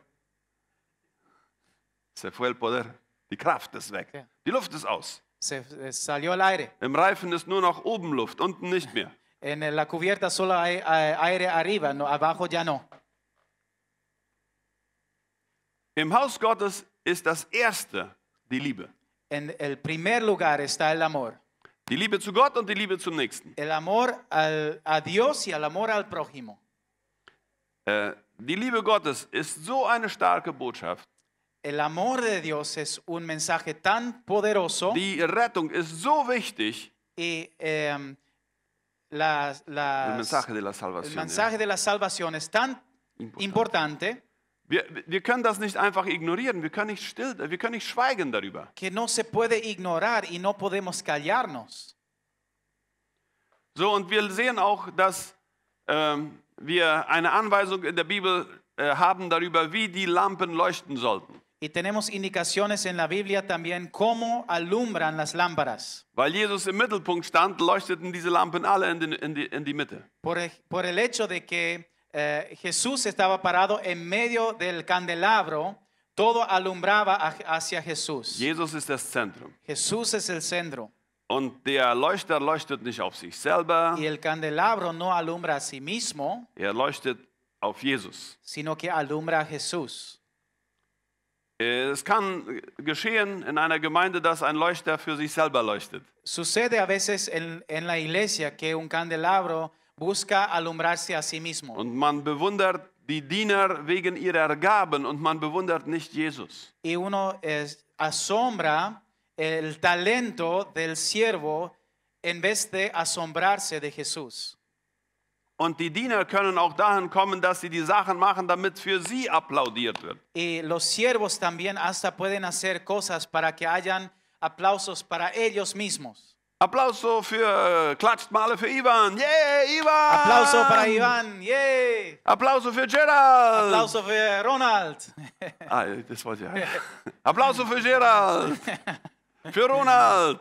Speaker 1: Se fue el poder. Die Kraft ist weg.
Speaker 2: Ja.
Speaker 1: Die Luft ist aus.
Speaker 2: Se, se salió el aire.
Speaker 1: Im Reifen ist nur noch oben Luft, unten nicht mehr.
Speaker 2: En la cubierta solo hay eh, aire arriba, no, abajo ya no.
Speaker 1: Im Haus Gottes ist das Erste die Liebe.
Speaker 2: En el primer lugar está el amor.
Speaker 1: Die Liebe zu Gott und die Liebe zum Nächsten.
Speaker 2: El amor al, a Dios y el amor al prójimo.
Speaker 1: Äh, die Liebe Gottes ist so eine starke Botschaft.
Speaker 2: El amor de Dios es un mensaje tan poderoso
Speaker 1: Die Rettung ist so wichtig.
Speaker 2: y eh, la, la-
Speaker 1: El mensaje de la
Speaker 2: el
Speaker 1: salvación.
Speaker 2: mensaje de la salvación es tan
Speaker 1: ja. Important.
Speaker 2: importante
Speaker 1: Wir, wir können das nicht einfach ignorieren. Wir können nicht still, wir können nicht schweigen darüber.
Speaker 2: que no se puede ignorar y no podemos callarnos.
Speaker 1: So, und wir sehen auch, dass ähm, wir eine Anweisung in der Bibel äh, haben darüber, wie die Lampen leuchten sollten.
Speaker 2: Y tenemos indicaciones en la Biblia también cómo alumbran las lámparas.
Speaker 1: Weil Jesus im Mittelpunkt stand, leuchteten diese Lampen alle in, den, in, die, in die Mitte.
Speaker 2: Por, e- por el hecho de que eh, Jesús estaba parado en medio del candelabro, todo alumbraba a- hacia Jesús.
Speaker 1: Jesus ist das Zentrum.
Speaker 2: Jesús es el centro.
Speaker 1: Und der Leuchter leuchtet nicht auf sich selber,
Speaker 2: Y el candelabro no alumbra a sí mismo,
Speaker 1: er leuchtet auf Jesus.
Speaker 2: sino que alumbra a Jesús.
Speaker 1: Es kann geschehen in einer Gemeinde, dass ein Leuchter für sich selber leuchtet.
Speaker 2: Sucede a veces en, en la iglesia que un candelabro busca alumbrarse a sí mismo.
Speaker 1: Und man bewundert die Diener wegen ihrer Gaben und man bewundert nicht Jesus.
Speaker 2: Y uno es- asombra el talento del siervo en vez de asombrarse de Jesús.
Speaker 1: Und die Diener können auch dahin kommen, dass sie die Sachen machen, damit für sie applaudiert wird.
Speaker 2: Y los siervos también hasta pueden hacer cosas para que hayan aplausos para ellos mismos.
Speaker 1: Applauso für, äh, klatscht mal für Ivan. Yeah, Ivan!
Speaker 2: Aplauso para Iván, ¡yay!
Speaker 1: Applauso für Gerald.
Speaker 2: Aplauso para Ronald.
Speaker 1: Ah, das wollte ich. Applauso für Gerald. Für Ronald.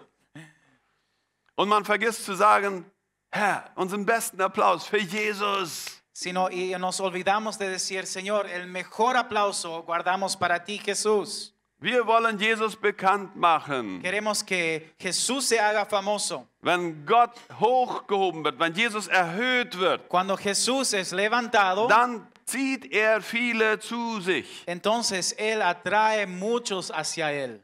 Speaker 1: Und man vergisst zu sagen, Herr, unseren besten Applaus für Jesus.
Speaker 2: Sino, y nos olvidamos de decir, Señor, el mejor aplauso guardamos para ti, Jesús.
Speaker 1: Wir wollen Jesus bekannt machen.
Speaker 2: Queremos que Jesús se haga famoso.
Speaker 1: Wenn Gott hochgehoben wird, wenn Jesus erhöht wird,
Speaker 2: Cuando Jesús es levantado,
Speaker 1: dann zieht er viele zu sich.
Speaker 2: entonces Él atrae muchos hacia Él.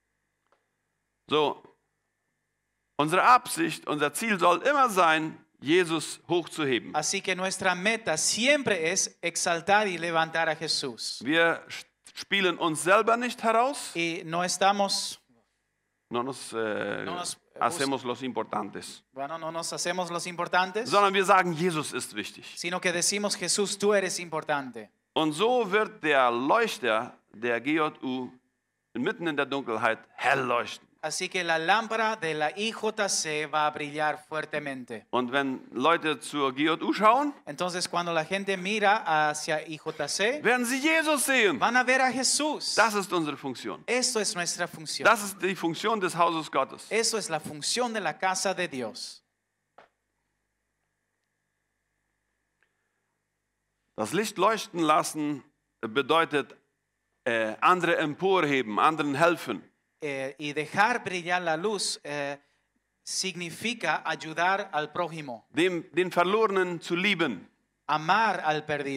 Speaker 1: So, unsere Absicht, unser Ziel soll immer sein, Jesus hochzuheben.
Speaker 2: Así que nuestra meta siempre es exaltar y levantar a Jesús.
Speaker 1: Wir spielen uns selber nicht heraus,
Speaker 2: Y no estamos,
Speaker 1: no nos, äh,
Speaker 2: No nos-
Speaker 1: hacemos los importantes,
Speaker 2: bueno, no nos hacemos los importantes,
Speaker 1: sondern wir sagen, Jesus ist wichtig.
Speaker 2: sino que decimos, Jesús, tú eres importante.
Speaker 1: Und so wird der Leuchter der G J U mitten in der Dunkelheit hell leuchten.
Speaker 2: Así que la lámpara de la I J C va a brillar fuertemente.
Speaker 1: Und wenn Leute zur G J U schauen,
Speaker 2: Entonces, cuando la gente mira hacia I J C,
Speaker 1: werden sie Jesus sehen.
Speaker 2: van a ver a Jesús.
Speaker 1: Das ist unsere Funktion.
Speaker 2: Esto es nuestra función.
Speaker 1: Das ist die Funktion des Hauses Gottes.
Speaker 2: Eso es la función de la casa de Dios.
Speaker 1: Das Licht leuchten lassen bedeutet äh, andere emporheben, anderen helfen.
Speaker 2: Eh, y dejar brillar la luz eh, significa ayudar al prójimo,
Speaker 1: Dem, den Verlorenen zu lieben.
Speaker 2: amar al perdido.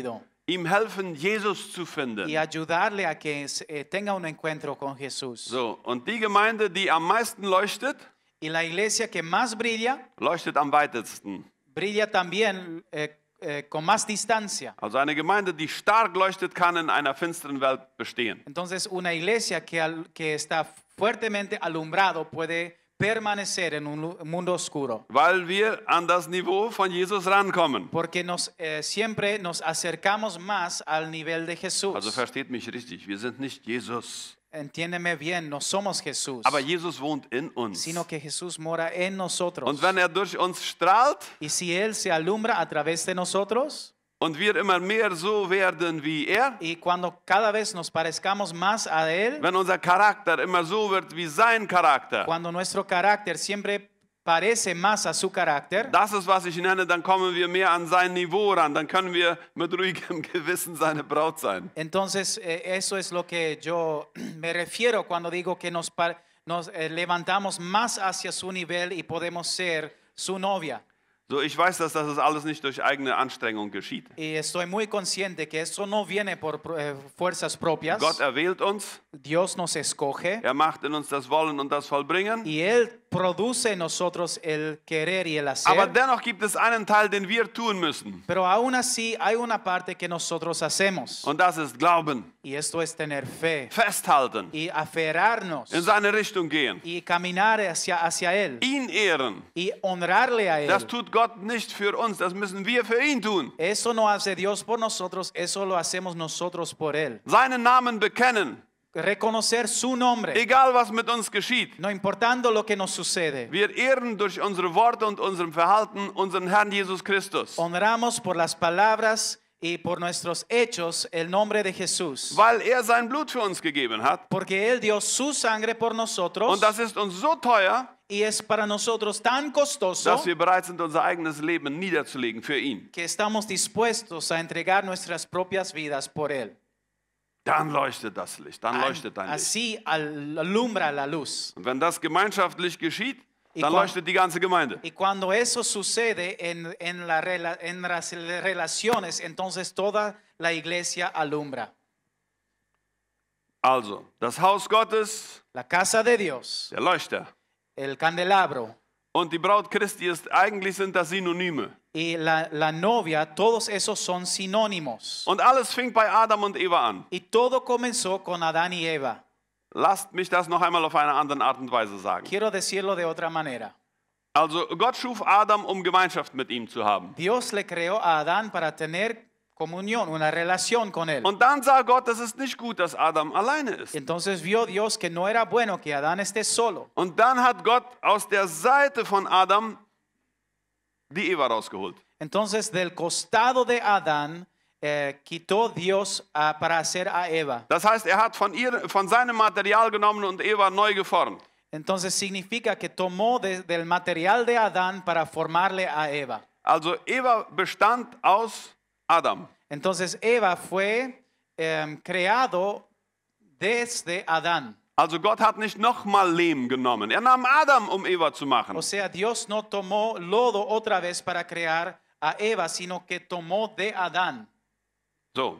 Speaker 1: ihm helfen, Jesus zu finden.
Speaker 2: y ayudarle a que eh, tenga un encuentro con Jesús.
Speaker 1: So, und die Gemeinde, die am meisten leuchtet,
Speaker 2: Y la iglesia que más brilla,
Speaker 1: leuchtet am weitesten.
Speaker 2: brilla también eh, eh, con más distancia.
Speaker 1: Also eine Gemeinde, die stark leuchtet, kann in einer finsteren Welt bestehen.
Speaker 2: Entonces, una iglesia que, al- que está fuertemente alumbrado puede permanecer en un lu- mundo oscuro.
Speaker 1: Weil wir an das Niveau von Jesus rankommen.
Speaker 2: Porque nos, eh, siempre nos acercamos más al nivel de Jesús.
Speaker 1: Also versteht mich richtig, wir sind nicht Jesus.
Speaker 2: Entiéndeme bien, no somos Jesús,
Speaker 1: Aber Jesus wohnt in uns.
Speaker 2: sino que Jesús mora en nosotros.
Speaker 1: Und wenn er durch uns strahlt
Speaker 2: Y si Él se alumbra a través de nosotros,
Speaker 1: und wir immer mehr so werden wie er,
Speaker 2: y cuando cada vez nos parezcamos más a Él,
Speaker 1: wenn unser Charakter immer so wird wie sein Charakter,
Speaker 2: cuando nuestro carácter siempre parece más a su carácter,
Speaker 1: das ist, was ich nenne, dann kommen wir mehr an sein Niveau ran. Dann können wir mit ruhigem Gewissen seine Braut sein.
Speaker 2: entonces eh, eso es lo que yo me refiero cuando digo que nos, par- nos eh, levantamos más hacia su nivel y podemos ser su novia.
Speaker 1: So, ich weiß, dass das alles nicht durch eigene Anstrengung geschieht.
Speaker 2: Y estoy muy consciente que eso no viene por eh, fuerzas propias.
Speaker 1: Gott erwählt uns,
Speaker 2: Dios nos escoge
Speaker 1: er macht in uns das Wollen und das Vollbringen.
Speaker 2: y Él produce en nosotros el querer y el hacer.
Speaker 1: Aber dennoch gibt es einen Teil, den wir tun müssen.
Speaker 2: Pero aún así hay una parte que nosotros hacemos.
Speaker 1: Und das ist Glauben,
Speaker 2: Y esto es tener fe
Speaker 1: festhalten,
Speaker 2: y aferrarnos
Speaker 1: in seine Richtung gehen,
Speaker 2: y caminar hacia, hacia Él
Speaker 1: ihn ehren.
Speaker 2: y honrarle a Él.
Speaker 1: Das tut Gott nicht für uns, das müssen wir für ihn tun.
Speaker 2: Eso no hace Dios por nosotros, eso lo hacemos nosotros por Él.
Speaker 1: Seinen Namen bekennen,
Speaker 2: Reconocer su nombre,
Speaker 1: egal was mit uns geschieht.
Speaker 2: no importando lo que nos sucede.
Speaker 1: Wir ehren durch unsere Worte und unserem Verhalten unseren Herrn Jesus Christus.
Speaker 2: Honramos por las palabras y por nuestros hechos el nombre de Jesús.
Speaker 1: Weil er sein Blut für uns gegeben hat.
Speaker 2: Porque Él dio su sangre por nosotros
Speaker 1: Und das ist uns so teuer,
Speaker 2: y es para nosotros tan costoso
Speaker 1: dass wir bereit sind, unser eigenes Leben niederzulegen für ihn.
Speaker 2: que estamos dispuestos a entregar nuestras propias vidas por Él.
Speaker 1: Dann leuchtet das Licht, dann leuchtet dein Licht.
Speaker 2: Así al- alumbra la luz.
Speaker 1: Und wenn das gemeinschaftlich geschieht,
Speaker 2: Y
Speaker 1: dann
Speaker 2: cuan-
Speaker 1: leuchtet die ganze Gemeinde.
Speaker 2: Y cuando eso sucede en, en, la rela- en las relaciones, entonces toda la iglesia alumbra.
Speaker 1: Also, das Haus Gottes,
Speaker 2: La casa de Dios,
Speaker 1: der Leuchter.
Speaker 2: el candelabro
Speaker 1: Und die Braut Christi ist, eigentlich sind das Synonyme.
Speaker 2: y la, la novia, todos esos son sinónimos.
Speaker 1: Und alles fing bei Adam und Eva an.
Speaker 2: Y todo comenzó con Adán y Eva.
Speaker 1: Lasst mich das noch einmal auf eine andere Art und Weise sagen.
Speaker 2: Quiero decirlo de otra manera.
Speaker 1: Also, Gott schuf Adam, um Gemeinschaft mit ihm zu haben.
Speaker 2: Dios le creó a Adán para tener comunión, una relación con él.
Speaker 1: Und dann sah Gott, es ist nicht gut, dass Adam alleine ist.
Speaker 2: Entonces vio Dios que no era bueno que Adán esté solo.
Speaker 1: Und dann hat Gott aus der Seite von Adam die Eva rausgeholt.
Speaker 2: Entonces del costado de Adán eh, quitó Dios a- para hacer a Eva.
Speaker 1: Das heißt, er hat von, ihr, von seinem Material genommen und Eva neu geformt.
Speaker 2: Entonces significa que tomó de- del material de Adán para formarle a Eva.
Speaker 1: Also Eva bestand aus Adam.
Speaker 2: Entonces Eva fue em, creado desde Adán.
Speaker 1: Also Gott hat nicht nochmal Lehm genommen. Er nahm Adam, um Eva zu machen.
Speaker 2: O sea, Dios no tomó lodo otra vez para crear a Eva, sino que tomó de Adán.
Speaker 1: So.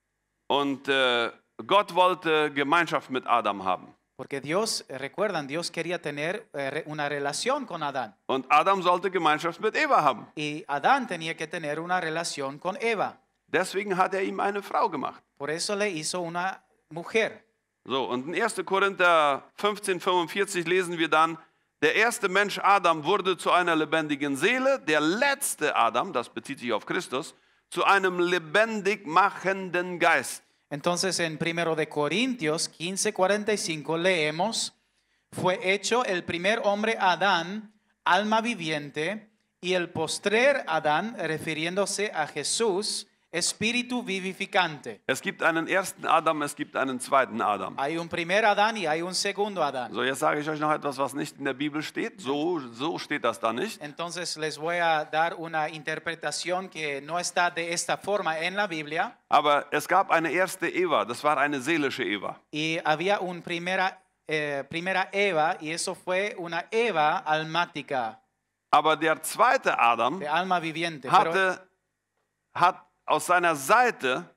Speaker 1: Und äh, Gott wollte Gemeinschaft mit Adam haben.
Speaker 2: Porque Dios, eh, recuerdan, Dios quería tener eh, re- una relación con Adán.
Speaker 1: Und Adam sollte Gemeinschaft mit Eva haben.
Speaker 2: Y Adán tenía que tener una relación con Eva.
Speaker 1: Deswegen hat er ihm eine Frau gemacht.
Speaker 2: Por eso le hizo una mujer.
Speaker 1: So, und in erster Korinther fünfzehn fünfundvierzig lesen wir dann, der erste Mensch Adam wurde zu einer lebendigen Seele, der letzte Adam, das bezieht sich auf Christus, zu einem lebendig machenden Geist.
Speaker 2: Entonces en primero de Corintios quince cuarenta y cinco leemos, fue hecho el primer hombre Adán, alma viviente, y el postrer Adán, refiriéndose a Jesús, espíritu vivificante.
Speaker 1: Es gibt einen ersten Adam, es gibt einen zweiten Adam.
Speaker 2: Hay un primer Adán y hay un segundo Adán.
Speaker 1: So, jetzt sage ich euch noch etwas, was nicht in der Bibel steht. So, so steht das da nicht.
Speaker 2: Entonces les voy a dar una interpretación que no está de esta forma en la Biblia.
Speaker 1: Aber es gab eine erste Eva, das war eine seelische Eva.
Speaker 2: Y había una primera, eh, primera Eva y eso fue una Eva almática,
Speaker 1: Aber der zweite Adam
Speaker 2: de alma viviente. Pero
Speaker 1: hatte, hat aus seiner Seite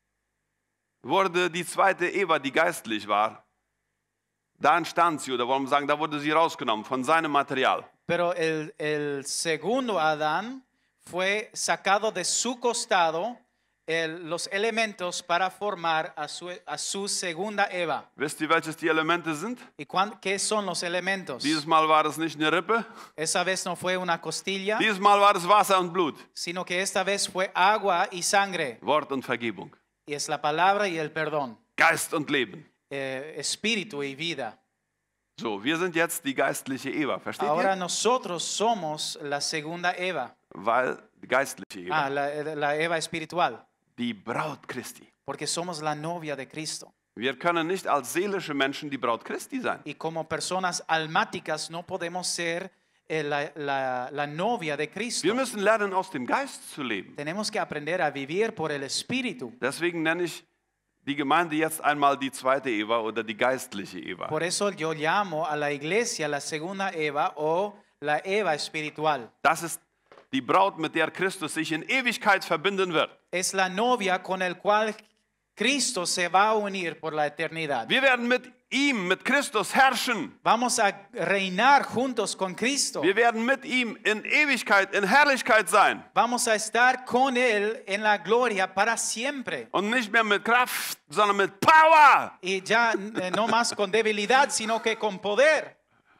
Speaker 1: wurde die zweite Eva, die geistlich war, da entstand sie, oder wollen wir sagen, da wurde sie rausgenommen von seinem Material.
Speaker 2: Pero el, el segundo Adán fue sacado de su costado el- los elementos para formar a su, a su segunda Eva.
Speaker 1: Wisst ihr, welches die Elemente sind?
Speaker 2: ¿Y cuán- qué son los elementos?
Speaker 1: Dieses Mal war es nicht eine Rippe,
Speaker 2: Esa vez no fue una costilla,
Speaker 1: dieses Mal war es Wasser und Blut,
Speaker 2: sino que esta vez fue agua y sangre.
Speaker 1: Wort und Vergebung,
Speaker 2: Y es la palabra y el perdón,
Speaker 1: Geist und Leben.
Speaker 2: eh, espíritu y vida.
Speaker 1: So, wir sind jetzt die geistliche Eva, versteht
Speaker 2: Ahora
Speaker 1: ihr?
Speaker 2: nosotros somos la segunda Eva,
Speaker 1: Weil die geistliche Eva,
Speaker 2: ah, la, la Eva espiritual,
Speaker 1: die Braut Christi.
Speaker 2: porque somos la novia de Cristo.
Speaker 1: Wir können nicht als seelische Menschen die Braut Christi sein.
Speaker 2: Y como personas almáticas no podemos ser eh, la, la- la novia de Cristo.
Speaker 1: Wir müssen lernen, aus dem Geist zu leben.
Speaker 2: Tenemos que aprender a vivir por el Espíritu.
Speaker 1: Deswegen nenne ich die Gemeinde jetzt einmal die zweite Eva oder die geistliche Eva.
Speaker 2: Por eso yo llamo a la iglesia la segunda Eva o la Eva espiritual.
Speaker 1: Das ist die Braut, mit der Christus sich in Ewigkeit verbinden wird.
Speaker 2: Es la novia con el cual Cristo se va a unir por la eternidad.
Speaker 1: Wir werden mit ihm, mit Christus herrschen.
Speaker 2: Vamos a reinar juntos con Cristo.
Speaker 1: Wir werden mit ihm in Ewigkeit, in Herrlichkeit sein.
Speaker 2: Vamos a estar con Él en la gloria para siempre.
Speaker 1: Und nicht mehr mit Kraft, sondern mit Power.
Speaker 2: Y ya eh, no más con debilidad, sino que con poder.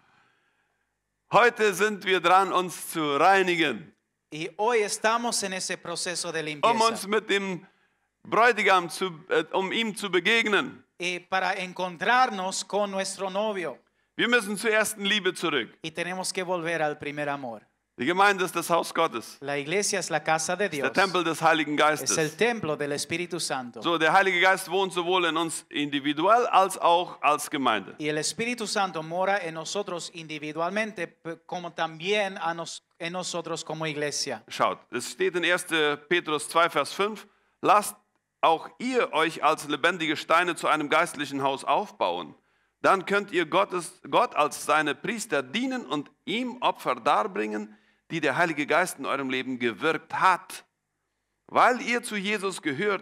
Speaker 1: Heute sind wir dran, uns zu reinigen,
Speaker 2: Y hoy estamos en ese proceso de
Speaker 1: um
Speaker 2: limpieza.
Speaker 1: uns mit dem Bräutigam, zu, äh, um ihm zu begegnen.
Speaker 2: Y para encontrarnos con nuestro novio.
Speaker 1: Wir müssen zur ersten Liebe zurück.
Speaker 2: Y tenemos que volver al primer amor.
Speaker 1: Die Gemeinde ist das Haus Gottes,
Speaker 2: La iglesia es la casa de
Speaker 1: der
Speaker 2: Dios.
Speaker 1: Tempel des Heiligen
Speaker 2: Es el
Speaker 1: Geistes.
Speaker 2: templo del Espíritu Santo.
Speaker 1: So, der Heilige Geist wohnt sowohl in uns individuell als auch als Gemeinde.
Speaker 2: Y el Espíritu Santo mora en nosotros individualmente, p- como también a nos- en nosotros como iglesia.
Speaker 1: Schaut, es steht in erster Petrus zwei, Vers fünf, lasst auch ihr euch als lebendige Steine zu einem geistlichen Haus aufbauen. Dann könnt ihr Gottes, Gott als seine Priester dienen und ihm Opfer darbringen, die der Heilige Geist in eurem Leben gewirkt hat. Weil ihr zu Jesus gehört,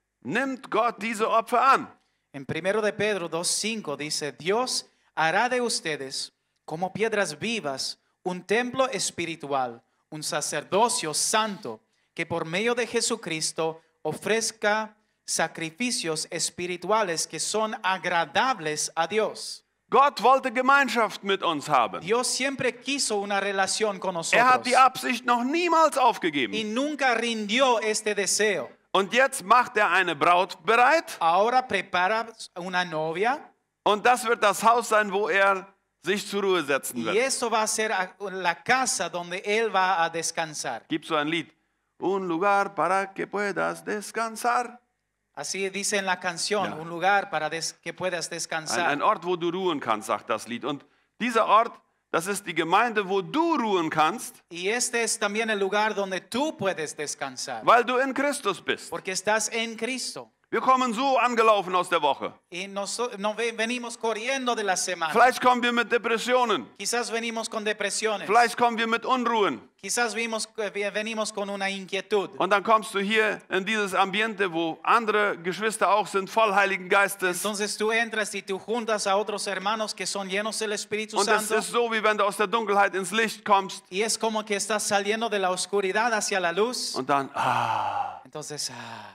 Speaker 1: nimmt Gott diese Opfer an.
Speaker 2: En primero de Pedro dos cinco dice, Dios hará de ustedes como piedras vivas un templo espiritual, un sacerdocio santo, que por medio de Jesucristo ofrezca sacrificios espirituales que son agradables a Dios.
Speaker 1: Gott wollte Gemeinschaft mit uns haben.
Speaker 2: Dios siempre quiso una relación con
Speaker 1: Er hat die
Speaker 2: nosotros
Speaker 1: Absicht noch niemals
Speaker 2: y
Speaker 1: aufgegeben.
Speaker 2: nunca rindió este deseo.
Speaker 1: Und jetzt macht er eine Braut bereit.
Speaker 2: Ahora prepara una novia
Speaker 1: Und das wird das Haus sein, wo er sich zur Ruhe setzen
Speaker 2: y
Speaker 1: wird.
Speaker 2: eso va a ser a- la casa donde él va a descansar.
Speaker 1: Gibt so ein Lied. Un lugar para que puedas descansar.
Speaker 2: Así dice en la canción,
Speaker 1: Ja.
Speaker 2: un lugar para des- que puedas
Speaker 1: Ein,
Speaker 2: descansar.
Speaker 1: ein Ort, wo du ruhen kannst, sagt das Lied. Und dieser Ort, das ist die Gemeinde, wo du ruhen kannst,
Speaker 2: Y este es también el lugar donde tú puedes descansar,
Speaker 1: weil du in Christus bist.
Speaker 2: porque estás en Cristo.
Speaker 1: Wir kommen so angelaufen aus der Woche.
Speaker 2: Y nos, no ve- venimos corriendo de la semana.
Speaker 1: Vielleicht kommen wir mit Depressionen.
Speaker 2: Quizás venimos con depresiones.
Speaker 1: Vielleicht kommen wir mit Unruhen.
Speaker 2: Quizás vimos, eh, venimos con una inquietud.
Speaker 1: Und dann kommst du hier in dieses Ambiente, wo andere Geschwister auch sind, voll Heiligen Geistes.
Speaker 2: Entonces tú entras y tú juntas a otros hermanos que son llenos del Espíritu
Speaker 1: Und es
Speaker 2: Santo.
Speaker 1: ist so, wie wenn du aus der Dunkelheit ins Licht kommst.
Speaker 2: Y es como que estás saliendo de la oscuridad hacia la luz.
Speaker 1: Und dann, ah,
Speaker 2: Entonces, ah,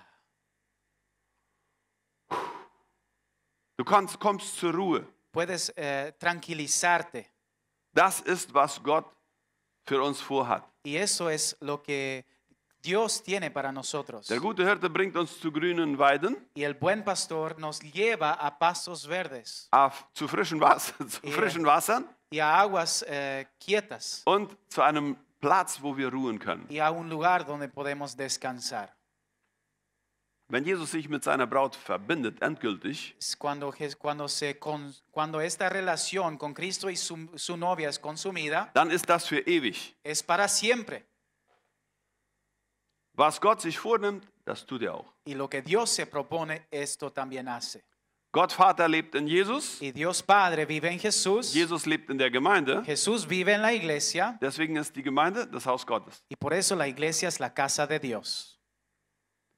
Speaker 1: du kannst, kommst zur Ruhe.
Speaker 2: puedes eh, tranquilizarte.
Speaker 1: Das ist, was Gott für uns vorhat.
Speaker 2: Y eso es lo que Dios tiene para nosotros.
Speaker 1: Der gute Hirte bringt uns zu grünen Weiden,
Speaker 2: Y el buen pastor nos lleva a pastos verdes
Speaker 1: auf, zu frischen, Wasser, zu
Speaker 2: Ja.
Speaker 1: frischen Wassern
Speaker 2: y a aguas eh, quietas
Speaker 1: und zu einem Platz, wo wir ruhen können.
Speaker 2: y a un lugar donde podemos descansar.
Speaker 1: Wenn Jesus sich mit seiner Braut verbindet, endgültig,
Speaker 2: Es Cuando, Jes- cuando, se con- cuando esta relación con Cristo y su, su novia es consumida,
Speaker 1: dann ist das für ewig.
Speaker 2: es para siempre.
Speaker 1: Was Gott sich vornimmt, das tut er auch.
Speaker 2: Y lo que Dios se propone, esto también hace.
Speaker 1: Gott Vater lebt in Jesus,
Speaker 2: Y Dios Padre vive en Jesús.
Speaker 1: Jesus lebt in der Gemeinde,
Speaker 2: Jesús vive en la iglesia.
Speaker 1: deswegen ist die Gemeinde das Haus Gottes.
Speaker 2: Y por eso la iglesia es la casa de Dios.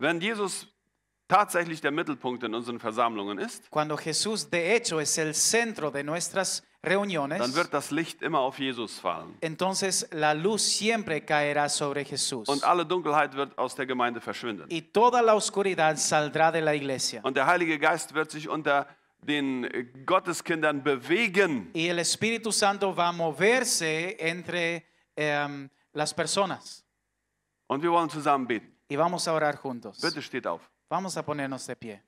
Speaker 1: Wenn Jesus tatsächlich der Mittelpunkt in unseren Versammlungen ist,
Speaker 2: Cuando Jesús de hecho es el centro de nuestras reuniones,
Speaker 1: dann wird das Licht immer auf Jesus fallen.
Speaker 2: entonces la luz siempre caerá sobre Jesús.
Speaker 1: Und alle Dunkelheit wird aus der Gemeinde verschwinden.
Speaker 2: Y toda la oscuridad saldrá de la iglesia.
Speaker 1: Und der Heilige Geist wird sich unter den Gotteskindern bewegen.
Speaker 2: Y el Espíritu Santo va a moverse entre em, las personas.
Speaker 1: Und wir wollen zusammen beten.
Speaker 2: Y vamos a orar juntos.
Speaker 1: Bitte steht auf.
Speaker 2: Vamos a ponernos de pie.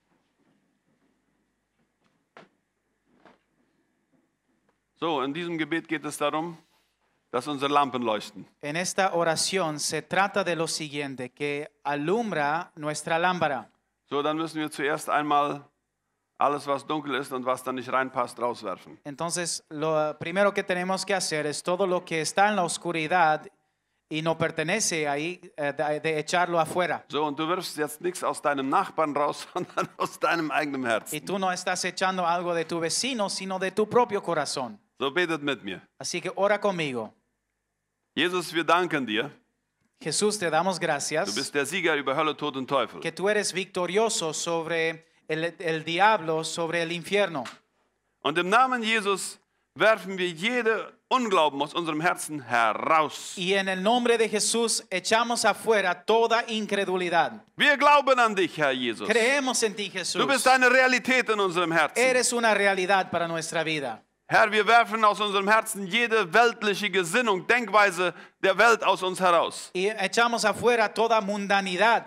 Speaker 1: So, in diesem Gebet geht es darum, dass unsere Lampen leuchten.
Speaker 2: En esta oración se trata de lo siguiente, que alumbra nuestra lámpara.
Speaker 1: So, dann müssen wir zuerst einmal alles, was dunkel ist und was da nicht reinpasst, rauswerfen.
Speaker 2: Entonces, lo primero que tenemos que hacer es todo lo que está en la oscuridad y no pertenece ahí, eh, de, de echarlo afuera.
Speaker 1: So, und du wirfst jetzt nichts aus deinem Nachbarn raus, sondern aus deinem eigenen
Speaker 2: Y
Speaker 1: Herzen.
Speaker 2: tú no estás echando algo de tu vecino, sino de tu propio corazón.
Speaker 1: So, betet mit mir.
Speaker 2: Así que ora conmigo.
Speaker 1: Jesus, wir danken dir.
Speaker 2: Jesús, te damos
Speaker 1: Du
Speaker 2: gracias
Speaker 1: bist der Sieger über Hölle, Tod und Teufel.
Speaker 2: que tú eres victorioso sobre el, el diablo, sobre el infierno.
Speaker 1: Und im Namen Jesus werfen wir jede Unglauben aus unserem Herzen heraus.
Speaker 2: Y en el nombre de Jesús echamos afuera toda incredulidad.
Speaker 1: Wir glauben an dich, Herr Jesus.
Speaker 2: Creemos en ti, Jesús.
Speaker 1: Du bist eine Realität in unserem Herzen.
Speaker 2: Eres una realidad para nuestra vida.
Speaker 1: Herr, wir werfen aus unserem Herzen jede weltliche Gesinnung, Denkweise der Welt aus uns heraus.
Speaker 2: Y echamos afuera toda mundanidad.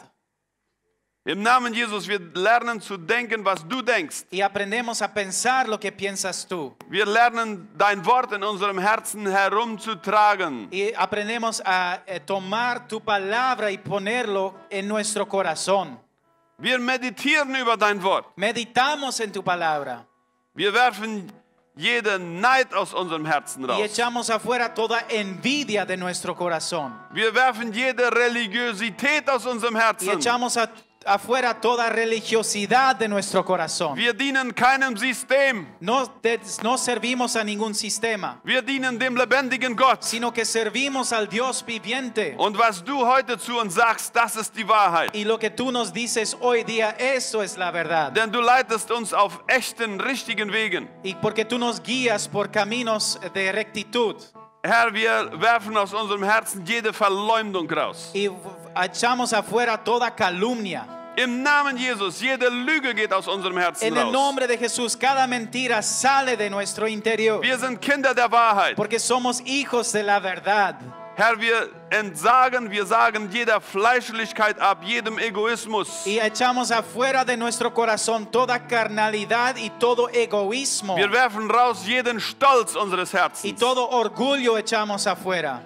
Speaker 1: Im Namen Jesus, wir lernen zu denken, was du denkst.
Speaker 2: Y aprendemos a pensar lo que piensas tú.
Speaker 1: Wir lernen dein Wort in unserem Herzen herumzutragen.
Speaker 2: Y aprendemos a eh, tomar tu palabra y ponerlo en nuestro corazón.
Speaker 1: Wir meditieren über dein Wort.
Speaker 2: Meditamos en tu palabra.
Speaker 1: Wir werfen jede Neid aus unserem Herzen
Speaker 2: Y
Speaker 1: raus.
Speaker 2: echamos afuera toda envidia de nuestro corazón.
Speaker 1: Wir werfen jede Religiosität aus unserem
Speaker 2: Y
Speaker 1: Herzen.
Speaker 2: echamos a- afuera toda religiosidad de nuestro corazón.
Speaker 1: Wir dienen keinem System.
Speaker 2: No, te- no servimos a ningún sistema,
Speaker 1: Wir dienen dem lebendigen Gott.
Speaker 2: sino que servimos al Dios viviente.
Speaker 1: Und was du heute zu uns sagst, das ist die Wahrheit.
Speaker 2: Y lo que tú nos dices hoy día, eso es la verdad.
Speaker 1: Denn du leitest uns auf echten, richtigen Wegen.
Speaker 2: Y porque tú nos guías por caminos de rectitud.
Speaker 1: Herr, wir werfen aus unserem Herzen jede Verleumdung raus.
Speaker 2: Y echamos afuera toda calumnia.
Speaker 1: Im Namen Jesus, jede Lüge geht aus unserem Herzen
Speaker 2: En el
Speaker 1: raus.
Speaker 2: nombre de Jesús, cada mentira sale de nuestro interior.
Speaker 1: Wir sind Kinder der Wahrheit.
Speaker 2: Porque somos hijos de la verdad.
Speaker 1: Herr, wir entsagen, wir sagen jeder Fleischlichkeit ab, jedem Egoismus.
Speaker 2: Y echamos afuera de nuestro corazón toda carnalidad y todo egoísmo.
Speaker 1: Wir werfen raus jeden Stolz unseres
Speaker 2: Y
Speaker 1: Herzens.
Speaker 2: todo orgullo echamos afuera.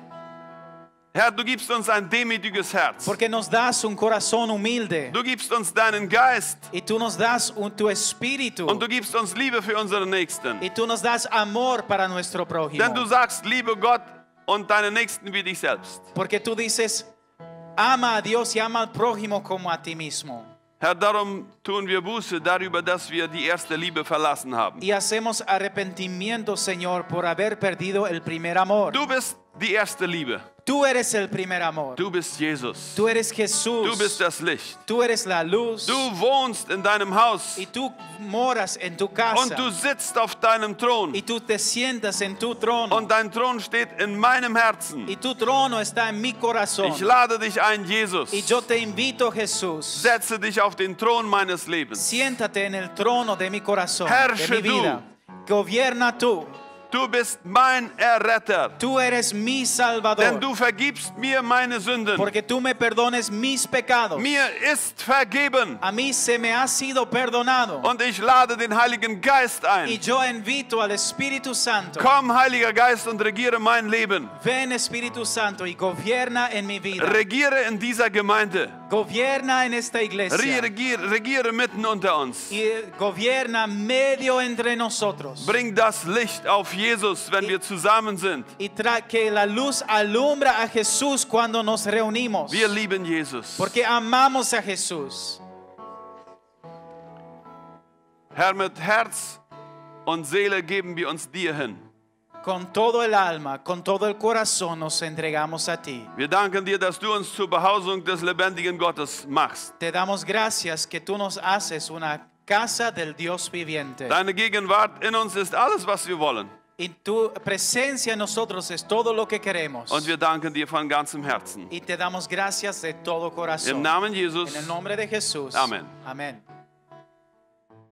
Speaker 1: Herr, du gibst uns ein demütiges Herz.
Speaker 2: Porque nos das un corazón humilde.
Speaker 1: Du gibst uns deinen Geist.
Speaker 2: Y tú nos das un- tu espíritu.
Speaker 1: Und du gibst uns Liebe für unseren Nächsten.
Speaker 2: Y tú nos das amor para nuestro prójimo.
Speaker 1: Denn du sagst, liebe Gott und deinen Nächsten wie dich selbst.
Speaker 2: Porque tú dices, ama a Dios y ama al prójimo como a ti mismo.
Speaker 1: Herr, darum tun wir Buße darüber, dass wir die erste Liebe verlassen haben.
Speaker 2: Y hacemos arrepentimiento, Señor, por haber perdido el primer amor.
Speaker 1: Du bist die erste Liebe.
Speaker 2: Tú eres el primer amor.
Speaker 1: Du bist Jesus.
Speaker 2: Tú eres Jesús.
Speaker 1: Du bist das Licht.
Speaker 2: Tú eres la luz.
Speaker 1: Du wohnst in deinem Haus
Speaker 2: Y tú moras en tu casa.
Speaker 1: und du sitzt auf deinem Thron.
Speaker 2: Y tú te sientas en tu trono.
Speaker 1: Und dein Thron steht in meinem Herzen.
Speaker 2: Y tu trono está en mi corazón.
Speaker 1: Ich lade dich ein, Jesus.
Speaker 2: Y yo te invito, Jesús.
Speaker 1: Setze dich auf den Thron meines Lebens.
Speaker 2: Siéntate en el trono de mi corazón,
Speaker 1: Herrsche
Speaker 2: de mi vida. Gobierna tú.
Speaker 1: Du bist mein Erretter.
Speaker 2: Tú eres mi
Speaker 1: Denn
Speaker 2: Salvador.
Speaker 1: du vergibst mir meine Sünden.
Speaker 2: Porque tú me perdones mis pecados.
Speaker 1: Mir ist vergeben.
Speaker 2: A mí se me ha sido perdonado.
Speaker 1: Und ich lade den Heiligen Geist
Speaker 2: Y
Speaker 1: ein.
Speaker 2: yo invito al Espíritu Santo.
Speaker 1: Komm, Heiliger Geist, und regiere mein Leben.
Speaker 2: Ven, Espíritu Santo, y gobierna en mi vida.
Speaker 1: Regiere in dieser Gemeinde.
Speaker 2: Gobierna en esta iglesia.
Speaker 1: Regiere, regiere mitten unter uns.
Speaker 2: Y gobierna medio entre nosotros.
Speaker 1: Bring das Licht auf Jesus, wenn wir zusammen sind.
Speaker 2: Y tra que la luz alumbra a Jesús cuando nos reunimos.
Speaker 1: Wir lieben Jesus.
Speaker 2: Porque amamos a Jesús.
Speaker 1: Herr, mit Herz und Seele geben wir uns dir hin.
Speaker 2: Con todo el alma, con todo el corazón nos entregamos a ti.
Speaker 1: Wir danken dir, dass du uns zur Behausung des lebendigen Gottes machst.
Speaker 2: Te damos gracias que tú nos haces una casa del Dios viviente.
Speaker 1: Deine Gegenwart in uns ist alles, was wir wollen.
Speaker 2: Y tu presencia en nosotros es todo lo que queremos.
Speaker 1: Und wir danken dir von ganzem Herzen.
Speaker 2: Y te damos gracias de todo corazón.
Speaker 1: Im Namen Jesus.
Speaker 2: En el nombre de Jesús.
Speaker 1: Amen.
Speaker 2: Amén.